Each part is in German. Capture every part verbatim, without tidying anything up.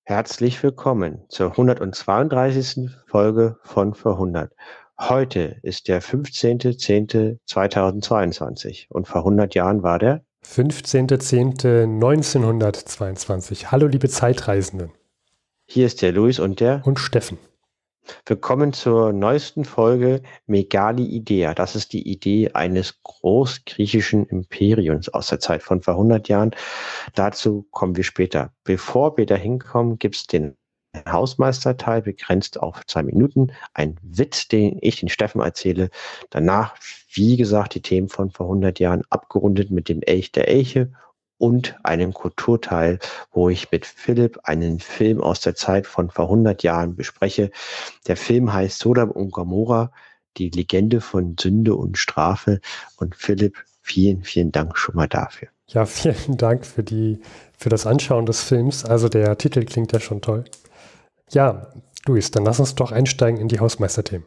Herzlich willkommen zur hundertzweiunddreißigsten Folge von Vor hundert. Heute ist der fünfzehnter zehnter zweitausendzweiundzwanzig und vor hundert Jahren war der fünfzehnter zehnter neunzehnhundertzweiundzwanzig. Hallo, liebe Zeitreisenden. Hier ist der Luis und der Und Steffen. Willkommen zur neuesten Folge Megali Idea. Das ist die Idee eines großgriechischen Imperiums aus der Zeit von vor hundert Jahren. Dazu kommen wir später. Bevor wir da hinkommen, gibt es den Hausmeisterteil, begrenzt auf zwei Minuten. Ein Witz, den ich den Steffen erzähle. Danach, wie gesagt, die Themen von vor hundert Jahren abgerundet mit dem Elch der Elche und einem Kulturteil, wo ich mit Philipp einen Film aus der Zeit von vor hundert Jahren bespreche. Der Film heißt Sodom und Gomorra, die Legende von Sünde und Strafe. Und Philipp, vielen, vielen Dank schon mal dafür. Ja, vielen Dank für die, für das Anschauen des Films. Also der Titel klingt ja schon toll. Ja, Luis, dann lass uns doch einsteigen in die Hausmeisterthemen.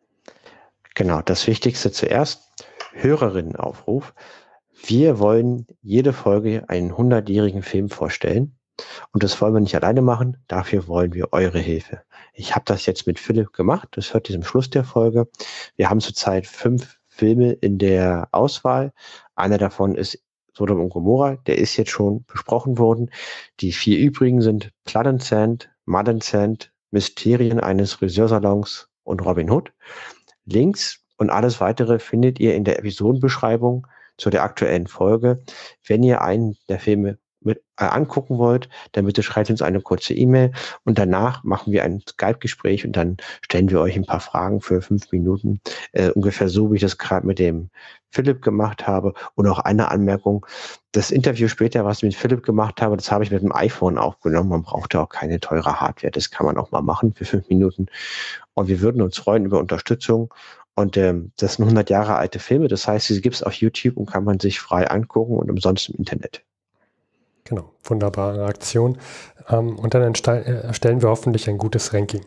Genau, das Wichtigste zuerst. Hörerinnenaufruf. Wir wollen jede Folge einen hundertjährigen Film vorstellen. Und das wollen wir nicht alleine machen. Dafür wollen wir eure Hilfe. Ich habe das jetzt mit Philipp gemacht. Das hört ihr zum Schluss der Folge. Wir haben zurzeit fünf Filme in der Auswahl. Einer davon ist Sodom und Gomorra. Der ist jetzt schon besprochen worden. Die vier übrigen sind Blood and Sand, Mud and Sand, Mysterien eines Friseursalons und Robin Hood. Links und alles weitere findet ihr in der Episodenbeschreibung zu der aktuellen Folge. Wenn ihr einen der Filme mit äh, angucken wollt, dann bitte schreibt uns eine kurze E-Mail und danach machen wir ein Skype-Gespräch und dann stellen wir euch ein paar Fragen für fünf Minuten, äh, ungefähr so, wie ich das gerade mit dem Philipp gemacht habe. Und auch eine Anmerkung, das Interview später, was ich mit Philipp gemacht habe, das habe ich mit dem iPhone aufgenommen. Man braucht ja auch keine teure Hardware, das kann man auch mal machen für fünf Minuten. Und wir würden uns freuen über Unterstützung. Und ähm, das sind hundert Jahre alte Filme, das heißt, sie gibt es auf YouTube und kann man sich frei angucken und umsonst im Internet. Genau, wunderbare Aktion. Ähm, und dann erstellen wir hoffentlich ein gutes Ranking.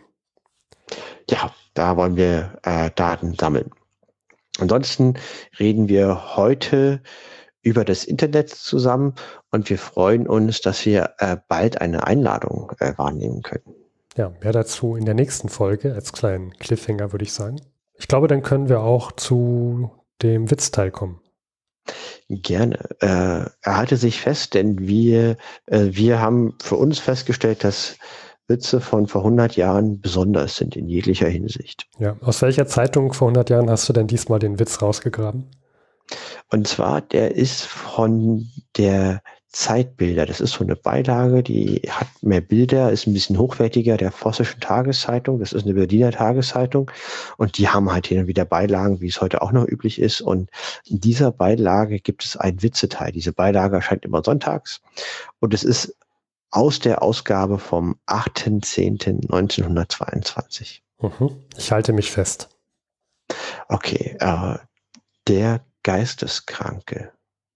Ja, da wollen wir äh, Daten sammeln. Ansonsten reden wir heute über das Internet zusammen und wir freuen uns, dass wir äh, bald eine Einladung äh, wahrnehmen können. Ja, mehr dazu in der nächsten Folge als kleinen Cliffhanger, würde ich sagen. Ich glaube, dann können wir auch zu dem Witzteil kommen. Gerne. Äh, erhalte sich fest, denn wir, äh, wir haben für uns festgestellt, dass Witze von vor hundert Jahren besonders sind in jeglicher Hinsicht. Ja, aus welcher Zeitung vor hundert Jahren hast du denn diesmal den Witz rausgegraben? Und zwar, der ist von der Zeitbilder. Das ist so eine Beilage, die hat mehr Bilder, ist ein bisschen hochwertiger, der Vossischen Tageszeitung. Das ist eine Berliner Tageszeitung. Und die haben halt hin und wieder Beilagen, wie es heute auch noch üblich ist. Und in dieser Beilage gibt es einen Witzeteil. Diese Beilage erscheint immer sonntags. Und es ist aus der Ausgabe vom achter zehnter neunzehnhundertzweiundzwanzig. Mhm. Ich halte mich fest. Okay, äh, der Geisteskranke.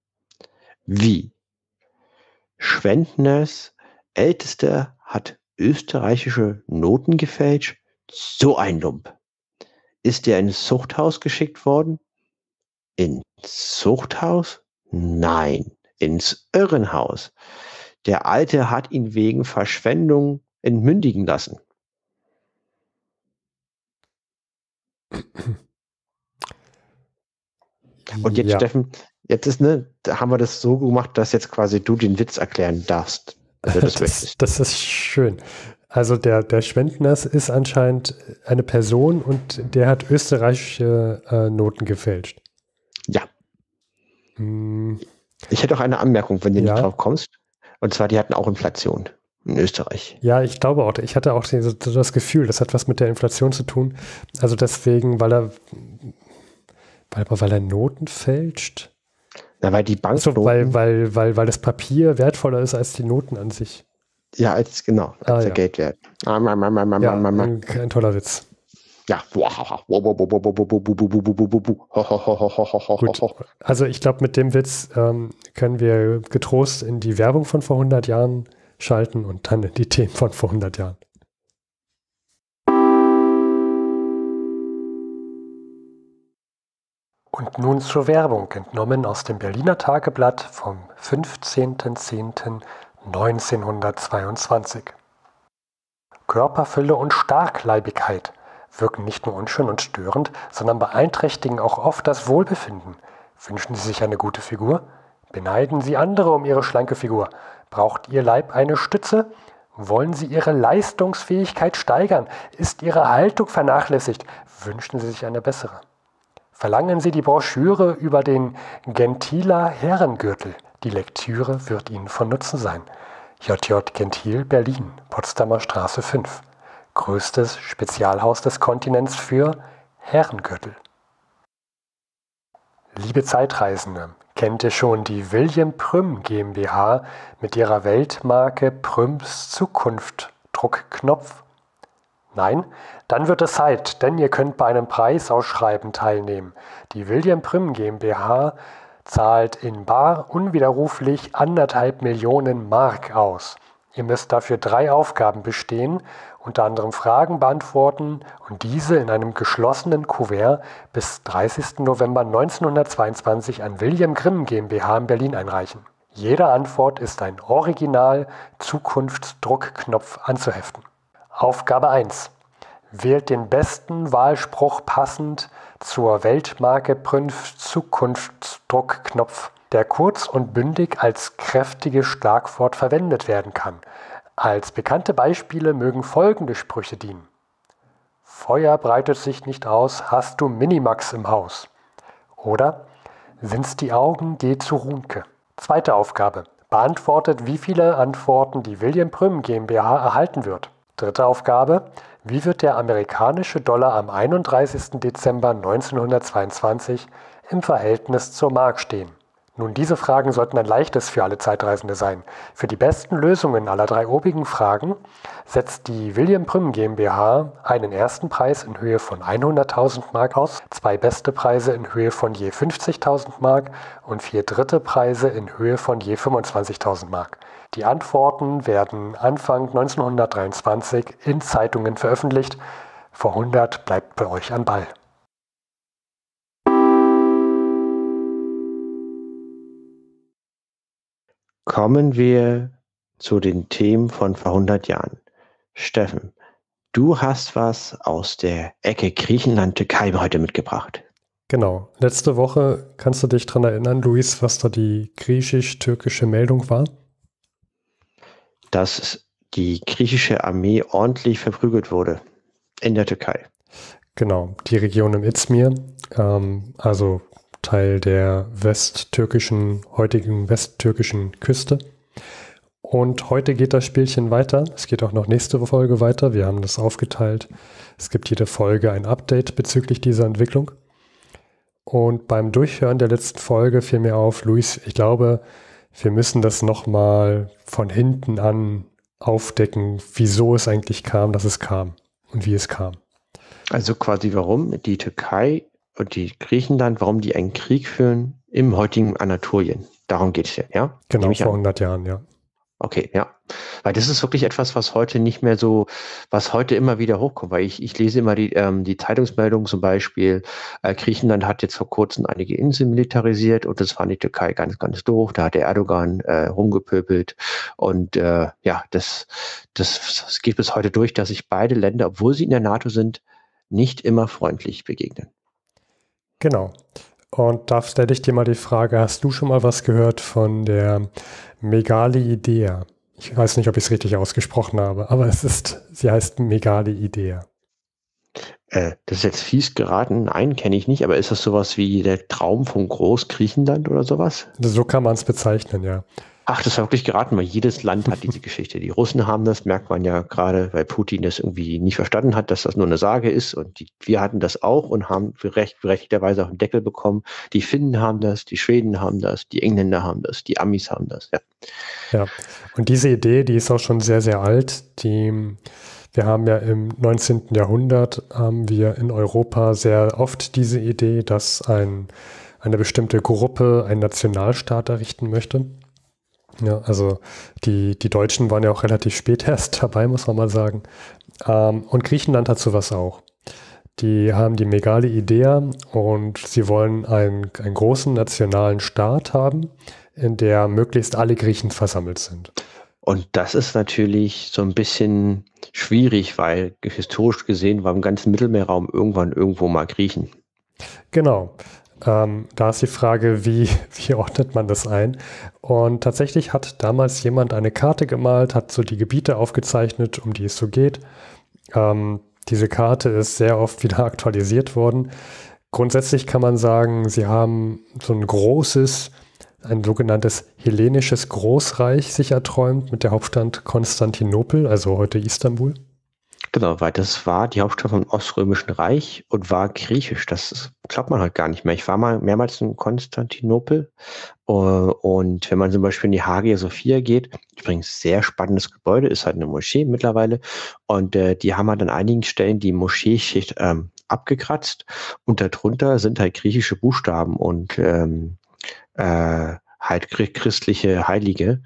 Wie? Schwendners Ältester hat österreichische Noten gefälscht? So ein Lump. Ist er ins Zuchthaus geschickt worden? Ins Zuchthaus? Nein, ins Irrenhaus. Der Alte hat ihn wegen Verschwendung entmündigen lassen. Und jetzt, ja. Steffen, jetzt ist, ne, da haben wir das so gemacht, dass jetzt quasi du den Witz erklären darfst. Also das, das, das ist schön. Also der, der Schwendners ist anscheinend eine Person und der hat österreichische äh, Noten gefälscht. Ja. Hm. Ich hätte auch eine Anmerkung, wenn du Ja. nicht drauf kommst. Und zwar, die hatten auch Inflation in Österreich. Ja, ich glaube auch. Ich hatte auch das, das Gefühl, das hat was mit der Inflation zu tun. Also deswegen, weil er, weil, weil er Noten fälscht. Na, weil die Banknoten... Also, weil, weil, weil, weil das Papier wertvoller ist als die Noten an sich. Ja, als, genau, als Ah, der ja. Geldwert. Ah, ma, ma, ma, ma, Ja, ma, ma. ein, ein toller Witz. Ja. Gut, also ich glaube, mit dem Witz ähm, können wir getrost in die Werbung von vor hundert Jahren schalten und dann in die Themen von vor hundert Jahren. Und nun zur Werbung, entnommen aus dem Berliner Tageblatt vom fünfzehnter zehnter neunzehnhundertzweiundzwanzig. Körperfülle und Starkleibigkeit, wirken nicht nur unschön und störend, sondern beeinträchtigen auch oft das Wohlbefinden. Wünschen Sie sich eine gute Figur? Beneiden Sie andere um Ihre schlanke Figur? Braucht Ihr Leib eine Stütze? Wollen Sie Ihre Leistungsfähigkeit steigern? Ist Ihre Haltung vernachlässigt? Wünschen Sie sich eine bessere? Verlangen Sie die Broschüre über den Gentila Herrengürtel. Die Lektüre wird Ihnen von Nutzen sein. J J Gentil, Berlin, Potsdamer Straße fünf. Größtes Spezialhaus des Kontinents für Herrengürtel. Liebe Zeitreisende, kennt ihr schon die William Prüm GmbH mit ihrer Weltmarke Prüms Zukunft Druckknopf? Nein? Dann wird es Zeit, denn ihr könnt bei einem Preisausschreiben teilnehmen. Die William Prüm GmbH zahlt in bar unwiderruflich anderthalb Millionen Mark aus. Ihr müsst dafür drei Aufgaben bestehen, unter anderem Fragen beantworten und diese in einem geschlossenen Kuvert bis dreißigsten November neunzehnhundertzweiundzwanzig an William Grimm GmbH in Berlin einreichen. Jede Antwort ist ein Original-Zukunftsdruckknopf anzuheften. Aufgabe eins. Wählt den besten Wahlspruch passend zur Weltmarke Prüms Zukunftsdruckknopf, der kurz und bündig als kräftiges Schlagwort verwendet werden kann. Als bekannte Beispiele mögen folgende Sprüche dienen. Feuer breitet sich nicht aus, hast du Minimax im Haus? Oder sind's die Augen, geh zu Runke? Zweite Aufgabe. Beantwortet, wie viele Antworten die William Prüm GmbH erhalten wird. Dritte Aufgabe. Wie wird der amerikanische Dollar am einunddreißigsten Dezember neunzehnhundertzweiundzwanzig im Verhältnis zur Mark stehen? Nun, diese Fragen sollten ein leichtes für alle Zeitreisende sein. Für die besten Lösungen aller drei obigen Fragen setzt die William Prüm GmbH einen ersten Preis in Höhe von hunderttausend Mark aus, zwei beste Preise in Höhe von je fünfzigtausend Mark und vier dritte Preise in Höhe von je fünfundzwanzigtausend Mark. Die Antworten werden Anfang neunzehnhundertdreiundzwanzig in Zeitungen veröffentlicht. Vor hundert bleibt bei euch am Ball. Kommen wir zu den Themen von vor hundert Jahren. Steffen, du hast was aus der Ecke Griechenland-Türkei heute mitgebracht. Genau. Letzte Woche, kannst du dich daran erinnern, Luis, was da die griechisch-türkische Meldung war? Dass die griechische Armee ordentlich verprügelt wurde in der Türkei. Genau, die Region im Izmir, ähm, also Teil der westtürkischen, heutigen westtürkischen Küste. Und heute geht das Spielchen weiter. Es geht auch noch nächste Folge weiter. Wir haben das aufgeteilt. Es gibt jede Folge ein Update bezüglich dieser Entwicklung. Und beim Durchhören der letzten Folge fiel mir auf, Luis, ich glaube, wir müssen das nochmal von hinten an aufdecken, wieso es eigentlich kam, dass es kam und wie es kam. Also quasi warum die Türkei und die Griechenland, warum die einen Krieg führen im heutigen Anatolien. Darum geht es ja, ja? Genau, vor hundert Jahren, ja. Okay, ja. Weil das ist wirklich etwas, was heute nicht mehr so, was heute immer wieder hochkommt, weil ich, ich lese immer die, ähm, die Zeitungsmeldungen zum Beispiel, äh, Griechenland hat jetzt vor kurzem einige Inseln militarisiert und das fand die Türkei ganz, ganz doof. Da hat der Erdogan äh, rumgepöbelt und äh, ja, das, das, das geht bis heute durch, dass sich beide Länder, obwohl sie in der NATO sind, nicht immer freundlich begegnen. Genau. Und da stelle ich dir mal die Frage, hast du schon mal was gehört von der Megali-Idea? Ich weiß nicht, ob ich es richtig ausgesprochen habe, aber es ist, sie heißt Megali-Idea. Äh, das ist jetzt fies geraten. Nein, kenne ich nicht, aber ist das sowas wie der Traum von Groß-Griechenland oder sowas? So kann man es bezeichnen, ja. Ach, das war wirklich geraten, weil jedes Land hat diese Geschichte. Die Russen haben das, merkt man ja gerade, weil Putin das irgendwie nicht verstanden hat, dass das nur eine Sage ist. Und die, wir hatten das auch und haben berecht, berechtigterweise auch einen Deckel bekommen. Die Finnen haben das, die Schweden haben das, die Engländer haben das, die Amis haben das. Ja, ja. Und diese Idee, die ist auch schon sehr, sehr alt. Die, wir haben ja im neunzehnten Jahrhundert, haben wir in Europa sehr oft diese Idee, dass ein, eine bestimmte Gruppe einen Nationalstaat errichten möchte. Ja, also die, die Deutschen waren ja auch relativ spät erst dabei, muss man mal sagen. Ähm, und Griechenland hat sowas auch. Die haben die Megali-Idea und sie wollen einen, einen großen nationalen Staat haben, in der möglichst alle Griechen versammelt sind. Und das ist natürlich so ein bisschen schwierig, weil historisch gesehen war im ganzen Mittelmeerraum irgendwann irgendwo mal Griechen. Genau. Ähm, da ist die Frage, wie, wie ordnet man das ein? Und tatsächlich hat damals jemand eine Karte gemalt, hat so die Gebiete aufgezeichnet, um die es so geht. Ähm, diese Karte ist sehr oft wieder aktualisiert worden. Grundsätzlich kann man sagen, sie haben so ein großes, ein sogenanntes hellenisches Großreich sich erträumt mit der Hauptstadt Konstantinopel, also heute Istanbul. Genau, weil das war die Hauptstadt vom Oströmischen Reich und war griechisch. Das ist, glaubt man halt gar nicht mehr. Ich war mal mehrmals in Konstantinopel äh, und wenn man zum Beispiel in die Hagia Sophia geht, übrigens sehr spannendes Gebäude, ist halt eine Moschee mittlerweile und äh, die haben halt an einigen Stellen die Moscheeschicht ähm, abgekratzt und darunter sind halt griechische Buchstaben und ähm, äh, halt christliche Heilige,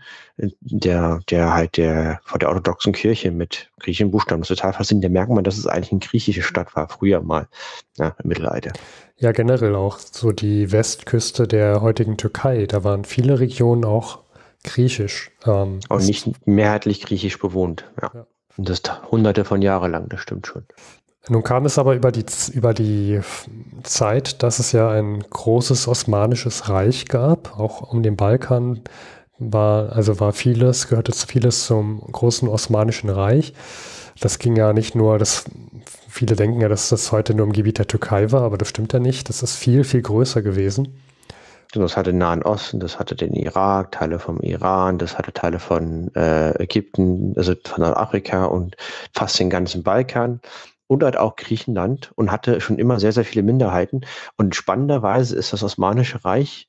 der, der halt der von der orthodoxen Kirche mit griechischen Buchstaben. Das ist total faszinierend. Da merkt man, dass es eigentlich eine griechische Stadt war, früher mal, ja, im Mittelalter. Ja, generell auch so die Westküste der heutigen Türkei, da waren viele Regionen auch griechisch. Ähm, Und nicht mehrheitlich griechisch bewohnt, ja. Ja. Und das hunderte von Jahren lang, das stimmt schon. Nun kam es aber über die, über die Zeit, dass es ja ein großes osmanisches Reich gab, auch um den Balkan war, also war vieles, gehörte vieles zum großen osmanischen Reich. Das ging ja nicht nur, das, viele denken ja, dass das heute nur im Gebiet der Türkei war, aber das stimmt ja nicht. Das ist viel, viel größer gewesen. Das hatte den Nahen Osten, das hatte den Irak, Teile vom Iran, das hatte Teile von äh, Ägypten, also von Nordafrika und fast den ganzen Balkan. Und halt auch Griechenland und hatte schon immer sehr, sehr viele Minderheiten. Und spannenderweise ist das Osmanische Reich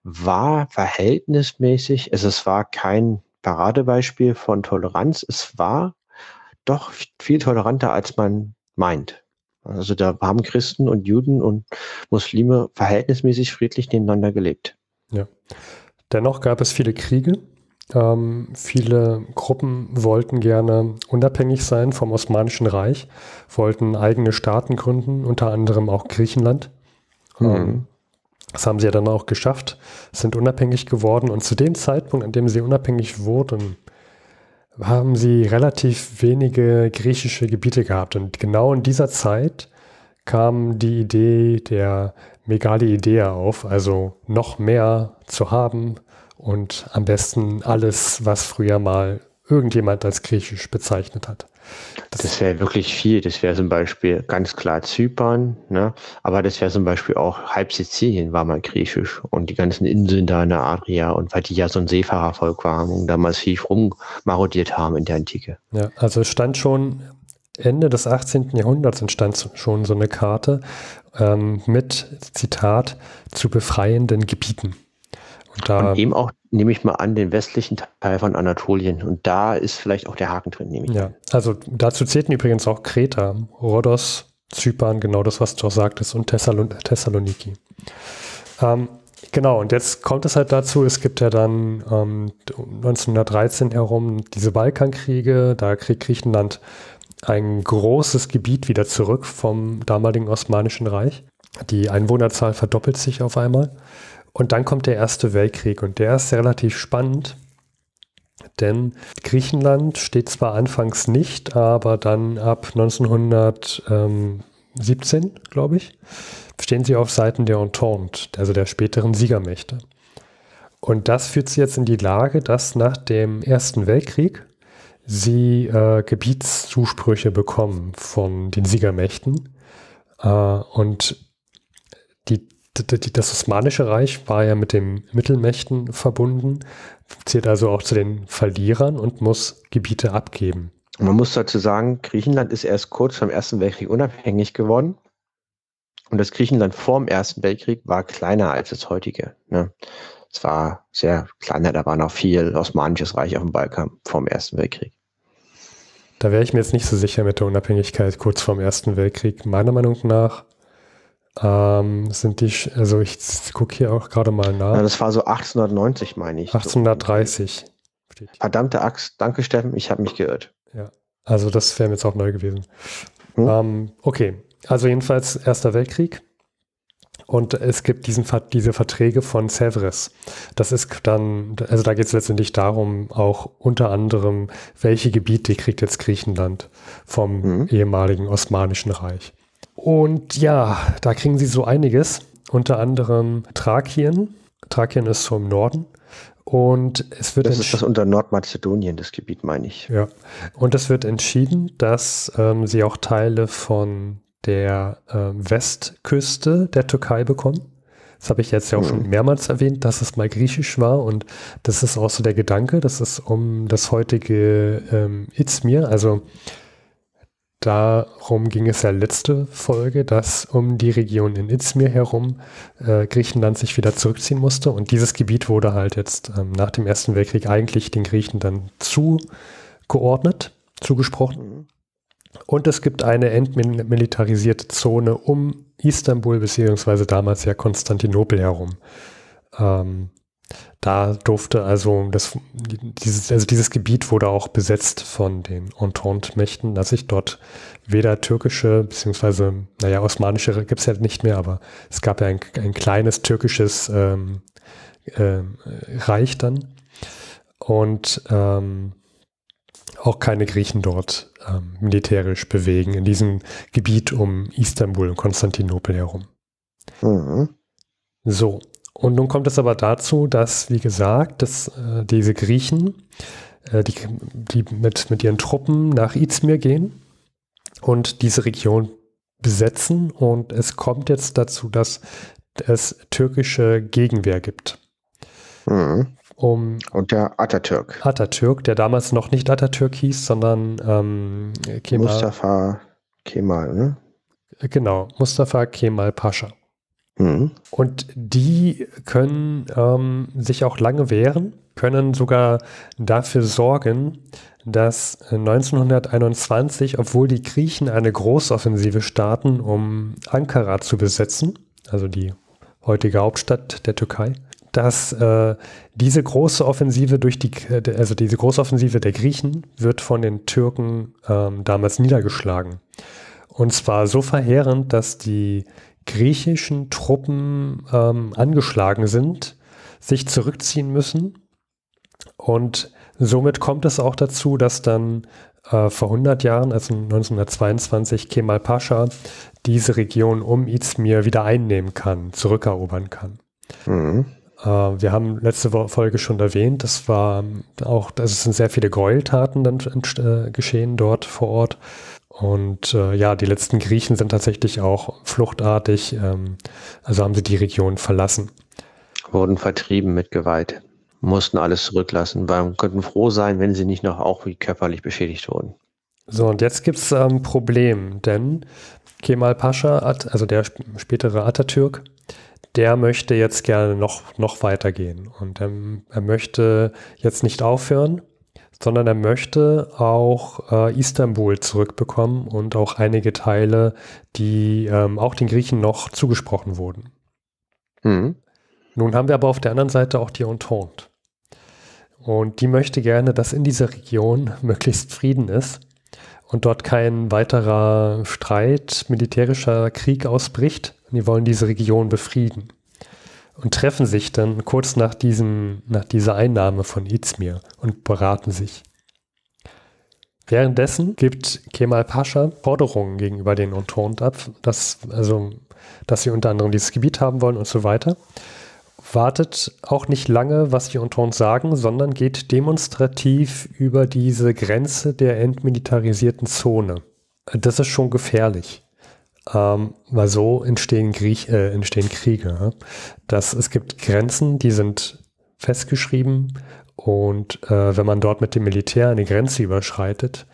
war verhältnismäßig, also es war kein Paradebeispiel von Toleranz, es war doch viel toleranter, als man meint. Also da haben Christen und Juden und Muslime verhältnismäßig friedlich nebeneinander gelebt. Ja. Dennoch gab es viele Kriege. Ähm, viele Gruppen wollten gerne unabhängig sein vom Osmanischen Reich, wollten eigene Staaten gründen, unter anderem auch Griechenland. Mhm. Ähm, das haben sie ja dann auch geschafft, sind unabhängig geworden und zu dem Zeitpunkt, an dem sie unabhängig wurden, haben sie relativ wenige griechische Gebiete gehabt. Und genau in dieser Zeit kam die Idee der Megali-Idea auf, also noch mehr zu haben, und am besten alles, was früher mal irgendjemand als griechisch bezeichnet hat. Das, das wäre wirklich viel. Das wäre zum Beispiel ganz klar Zypern, ne? Aber das wäre zum Beispiel auch halb Sizilien war mal griechisch und die ganzen Inseln da in der Adria und weil die ja so ein Seefahrervolk waren und da massiv rummarodiert haben in der Antike. Ja, also es stand schon Ende des achtzehnten Jahrhunderts entstand schon so eine Karte ähm, mit, Zitat, zu befreienden Gebieten. Und, da, und eben auch, nehme ich mal an, den westlichen Teil von Anatolien. Und da ist vielleicht auch der Haken drin, nehme ich ja, an. Also dazu zählten übrigens auch Kreta, Rhodos, Zypern, genau das, was du auch sagtest, und Thessalon Thessaloniki. Ähm, genau, und jetzt kommt es halt dazu, es gibt ja dann ähm, neunzehnhundertdreizehn herum diese Balkankriege, da kriegt Griechenland ein großes Gebiet wieder zurück vom damaligen Osmanischen Reich. Die Einwohnerzahl verdoppelt sich auf einmal. Und dann kommt der Erste Weltkrieg und der ist relativ spannend, denn Griechenland steht zwar anfangs nicht, aber dann ab neunzehnhundertsiebzehn, glaube ich, stehen sie auf Seiten der Entente, also der späteren Siegermächte. Und das führt sie jetzt in die Lage, dass nach dem Ersten Weltkrieg sie äh, Gebietszusprüche bekommen von den Siegermächten. Äh, und die Das Osmanische Reich war ja mit den Mittelmächten verbunden, zählt also auch zu den Verlierern und muss Gebiete abgeben. Man muss dazu sagen, Griechenland ist erst kurz vor dem Ersten Weltkrieg unabhängig geworden. Und das Griechenland vor dem Ersten Weltkrieg war kleiner als das heutige. Ne? Es war sehr kleiner, da war noch viel Osmanisches Reich auf dem Balkan vor dem Ersten Weltkrieg. Da wäre ich mir jetzt nicht so sicher mit der Unabhängigkeit kurz vor dem Ersten Weltkrieg. Meiner Meinung nach Ähm, sind die, also ich gucke hier auch gerade mal nach. Ja, das war so achtzehnhundertneunzig, meine ich. achtzehnhundertdreißig. Verdammte Axt, danke Steffen, ich habe mich geirrt. Ja, also das wäre mir jetzt auch neu gewesen. Hm? Ähm, okay, also jedenfalls Erster Weltkrieg. Und es gibt diesen, diese Verträge von Sèvres. Das ist dann, also da geht es letztendlich darum, auch unter anderem, welche Gebiete kriegt jetzt Griechenland vom mhm. ehemaligen Osmanischen Reich. Und ja, da kriegen sie so einiges, unter anderem Thrakien. Thrakien ist so im Norden. Und es wird das ist das unter Nordmazedonien, das Gebiet, meine ich. Ja, und es wird entschieden, dass ähm, sie auch Teile von der ähm, Westküste der Türkei bekommen. Das habe ich jetzt ja auch mhm. schon mehrmals erwähnt, dass es mal griechisch war, und das ist auch so der Gedanke, dass es um das heutige ähm, Izmir, also darum ging es ja letzte Folge, dass um die Region in Izmir herum äh, Griechenland sich wieder zurückziehen musste, und dieses Gebiet wurde halt jetzt ähm, nach dem Ersten Weltkrieg eigentlich den Griechen dann zugeordnet, zugesprochen. Mhm. Und es gibt eine entmilitarisierte Zone um Istanbul beziehungsweise damals ja Konstantinopel herum. Ähm, Da durfte also das, dieses, also dieses Gebiet wurde auch besetzt von den Entente-Mächten, dass sich dort weder türkische, beziehungsweise, naja, osmanische gibt es ja nicht mehr, aber es gab ja ein, ein kleines türkisches ähm, äh, Reich dann, und ähm, auch keine Griechen dort ähm, militärisch bewegen in diesem Gebiet um Istanbul und Konstantinopel herum. Mhm. So. Und nun kommt es aber dazu, dass, wie gesagt, dass äh, diese Griechen, äh, die, die mit, mit ihren Truppen nach Izmir gehen und diese Region besetzen. Und es kommt jetzt dazu, dass es türkische Gegenwehr gibt. Mhm. Um und der Atatürk. Atatürk, der damals noch nicht Atatürk hieß, sondern ähm, Kemal. Mustafa Kemal, ne? Genau, Mustafa Kemal Pascha. Mhm. Und die können ähm, sich auch lange wehren, können sogar dafür sorgen, dass neunzehnhunderteinundzwanzig, obwohl die Griechen eine Großoffensive starten, um Ankara zu besetzen, also die heutige Hauptstadt der Türkei, dass äh, diese große Offensive durch die, also diese Großoffensive der Griechen wird von den Türken ähm, damals niedergeschlagen. Und zwar so verheerend, dass die griechischen Truppen ähm, angeschlagen sind, sich zurückziehen müssen, und somit kommt es auch dazu, dass dann äh, vor hundert Jahren, also neunzehnhundertzweiundzwanzig, Kemal Pascha diese Region um Izmir wieder einnehmen kann, zurückerobern kann. Mhm. Äh, wir haben letzte Folge schon erwähnt, das war auch, also es sind sehr viele Gräueltaten dann äh, geschehen dort vor Ort. Und äh, ja, die letzten Griechen sind tatsächlich auch fluchtartig, ähm, also haben sie die Region verlassen. Wurden vertrieben mit Gewalt, mussten alles zurücklassen, weil könnten froh sein, wenn sie nicht noch auch wie körperlich beschädigt wurden. So, und jetzt gibt es ein ähm, Problem, denn Kemal Pascha, also der spätere Atatürk, der möchte jetzt gerne noch, noch weitergehen. Und er, er möchte jetzt nicht aufhören, sondern er möchte auch äh, Istanbul zurückbekommen und auch einige Teile, die ähm, auch den Griechen noch zugesprochen wurden. Mhm. Nun haben wir aber auf der anderen Seite auch die Entente. Und die möchte gerne, dass in dieser Region möglichst Frieden ist und dort kein weiterer Streit, militärischer Krieg ausbricht. Und die wollen diese Region befrieden. Und treffen sich dann kurz nach, diesen, nach dieser Einnahme von Izmir und beraten sich. Währenddessen gibt Kemal Pascha Forderungen gegenüber den Entente ab, dass, also, dass sie unter anderem dieses Gebiet haben wollen und so weiter. Wartet auch nicht lange, was die Entente sagen, sondern geht demonstrativ über diese Grenze der entmilitarisierten Zone. Das ist schon gefährlich. Ähm, weil so entstehen, Griech, äh, entstehen Kriege. Ja? Das, es gibt Grenzen, die sind festgeschrieben, und äh, wenn man dort mit dem Militär eine Grenze überschreitet,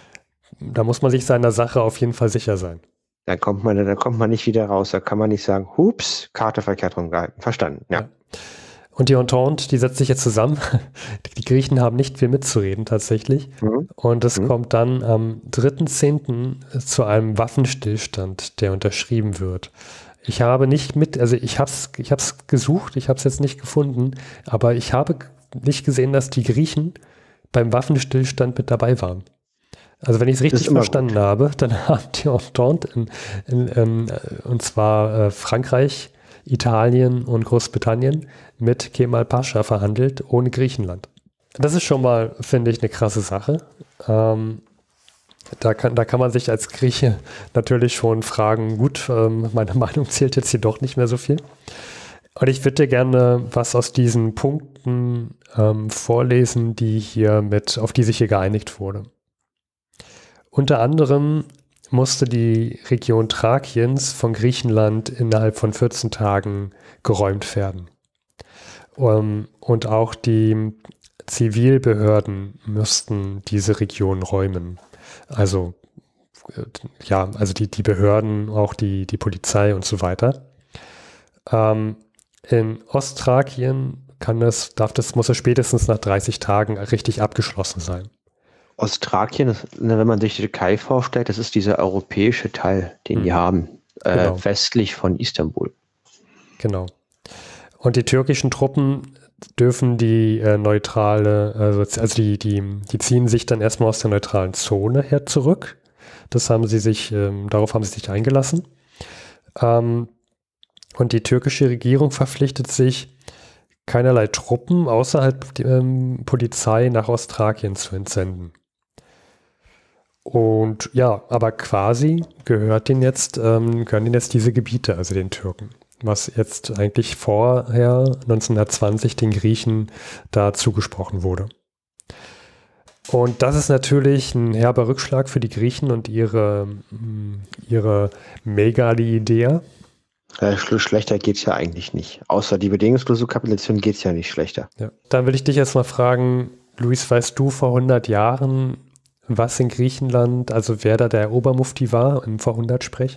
da muss man sich seiner Sache auf jeden Fall sicher sein. Da kommt man, da kommt man nicht wieder raus, da kann man nicht sagen, hups, Karte verkehrt rumgehalten. Verstanden, ja. ja. Und die Entente, die setzt sich jetzt zusammen. Die Griechen haben nicht viel mitzureden tatsächlich. Mhm. Und es mhm. kommt dann am dritten zehnten zu einem Waffenstillstand, der unterschrieben wird. Ich habe nicht mit, also ich habe es ich hab's gesucht, ich habe es jetzt nicht gefunden, aber ich habe nicht gesehen, dass die Griechen beim Waffenstillstand mit dabei waren. Also wenn ich es richtig verstanden gut. habe, dann haben die Entente, in, in, in, und zwar äh, Frankreich, Italien und Großbritannien mit Kemal Pascha verhandelt, ohne Griechenland. Das ist schon mal, finde ich, eine krasse Sache. Ähm, da, kann, da kann man sich als Grieche natürlich schon fragen, gut, ähm, meine Meinung zählt jetzt hier doch nicht mehr so viel. Und ich würde dir gerne was aus diesen Punkten ähm, vorlesen, die hier mit, auf die sich hier geeinigt wurde. Unter anderem musste die Region Thrakiens von Griechenland innerhalb von vierzehn Tagen geräumt werden. Um, und auch die Zivilbehörden müssten diese Region räumen. Also ja, also die, die Behörden, auch die, die Polizei und so weiter. Ähm, in Ostthrakien kann das, darf das, muss es spätestens nach dreißig Tagen richtig abgeschlossen sein. Ostthrakien, das, wenn man sich die Türkei vorstellt, das ist dieser europäische Teil, den mhm. die haben, äh, genau. westlich von Istanbul. Genau. Und die türkischen Truppen dürfen die äh, neutrale, also, also die, die, die ziehen sich dann erstmal aus der neutralen Zone her zurück. Das haben sie sich, ähm, darauf haben sie sich eingelassen. Ähm, und die türkische Regierung verpflichtet sich, keinerlei Truppen außerhalb der ähm, Polizei nach Ostthrakien zu entsenden. Und ja, aber quasi gehört denen jetzt, ähm, gehören denen jetzt diese Gebiete, also den Türken, was jetzt eigentlich vorher neunzehnhundertzwanzig den Griechen da zugesprochen wurde. Und das ist natürlich ein herber Rückschlag für die Griechen und ihre, ihre Megali-Idee. Ja, schlechter geht es ja eigentlich nicht. Außer die bedingungslose Kapitulation geht es ja nicht schlechter. Ja. Dann will ich dich jetzt mal fragen, Luis, weißt du vor hundert Jahren, was in Griechenland, also wer da der Obermufti war im Vorhundert-Sprech?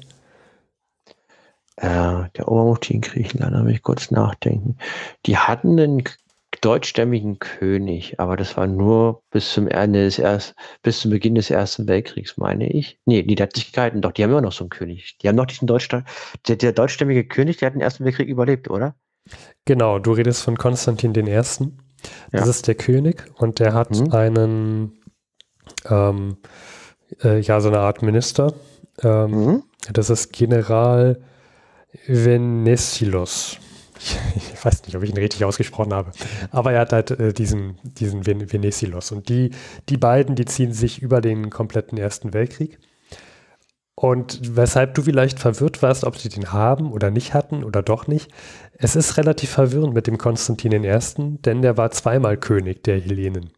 Äh, der Obermufti in Griechenland, da will ich kurz nachdenken. Die hatten einen deutschstämmigen König, aber das war nur bis zum Ende des erst, bis zum Beginn des Ersten Weltkriegs, meine ich. Nee, die Nettigkeiten, doch, die haben immer noch so einen König. Die haben noch diesen Deutschland, der, der deutschstämmige König, der hat den Ersten Weltkrieg überlebt, oder? Genau, du redest von Konstantin den Ersten. Das ja. ist der König und der hat mhm. einen, ähm, äh, ja, so eine Art Minister. Ähm, mhm. Das ist General Venizelos. Ich weiß nicht, ob ich ihn richtig ausgesprochen habe, aber er hat halt äh, diesen, diesen Ven Venizelos und die, die beiden, die ziehen sich über den kompletten Ersten Weltkrieg. Und weshalb du vielleicht verwirrt warst, ob sie den haben oder nicht hatten oder doch nicht, es ist relativ verwirrend mit dem Konstantin den Ersten, denn der war zweimal König der Hellenen.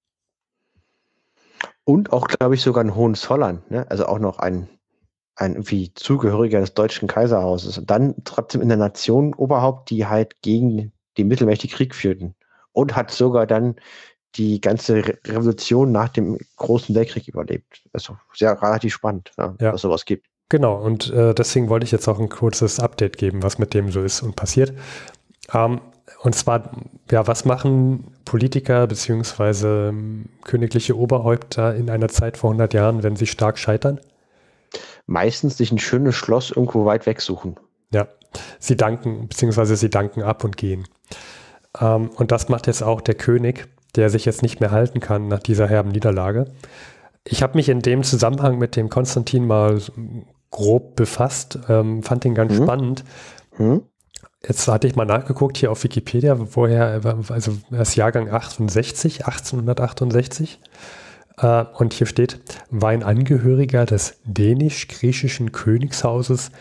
Und auch, glaube ich, sogar ein Hohenzollern, ne? Also auch noch ein ein irgendwie Zugehöriger des deutschen Kaiserhauses und dann trotzdem in der Nation Oberhaupt, die halt gegen den Mittelmächtigen Krieg führten und hat sogar dann die ganze Re Revolution nach dem Großen Weltkrieg überlebt. Also sehr relativ spannend, ja, ja. dass sowas gibt. Genau, und äh, deswegen wollte ich jetzt auch ein kurzes Update geben, was mit dem so ist und passiert. Ähm, und zwar, ja, was machen Politiker beziehungsweise ähm, königliche Oberhäupter in einer Zeit vor hundert Jahren, wenn sie stark scheitern? Meistens sich ein schönes Schloss irgendwo weit weg suchen. Ja, sie danken, beziehungsweise sie danken ab und gehen. Ähm, und das macht jetzt auch der König, der sich jetzt nicht mehr halten kann nach dieser herben Niederlage. Ich habe mich in dem Zusammenhang mit dem Konstantin mal grob befasst, ähm, fand ihn ganz mhm. spannend. Mhm. Jetzt hatte ich mal nachgeguckt hier auf Wikipedia, woher, also er ist Jahrgang achtundsechzig, achtzehnhundertachtundsechzig. Und hier steht, war ein Angehöriger des dänisch-griechischen Königshauses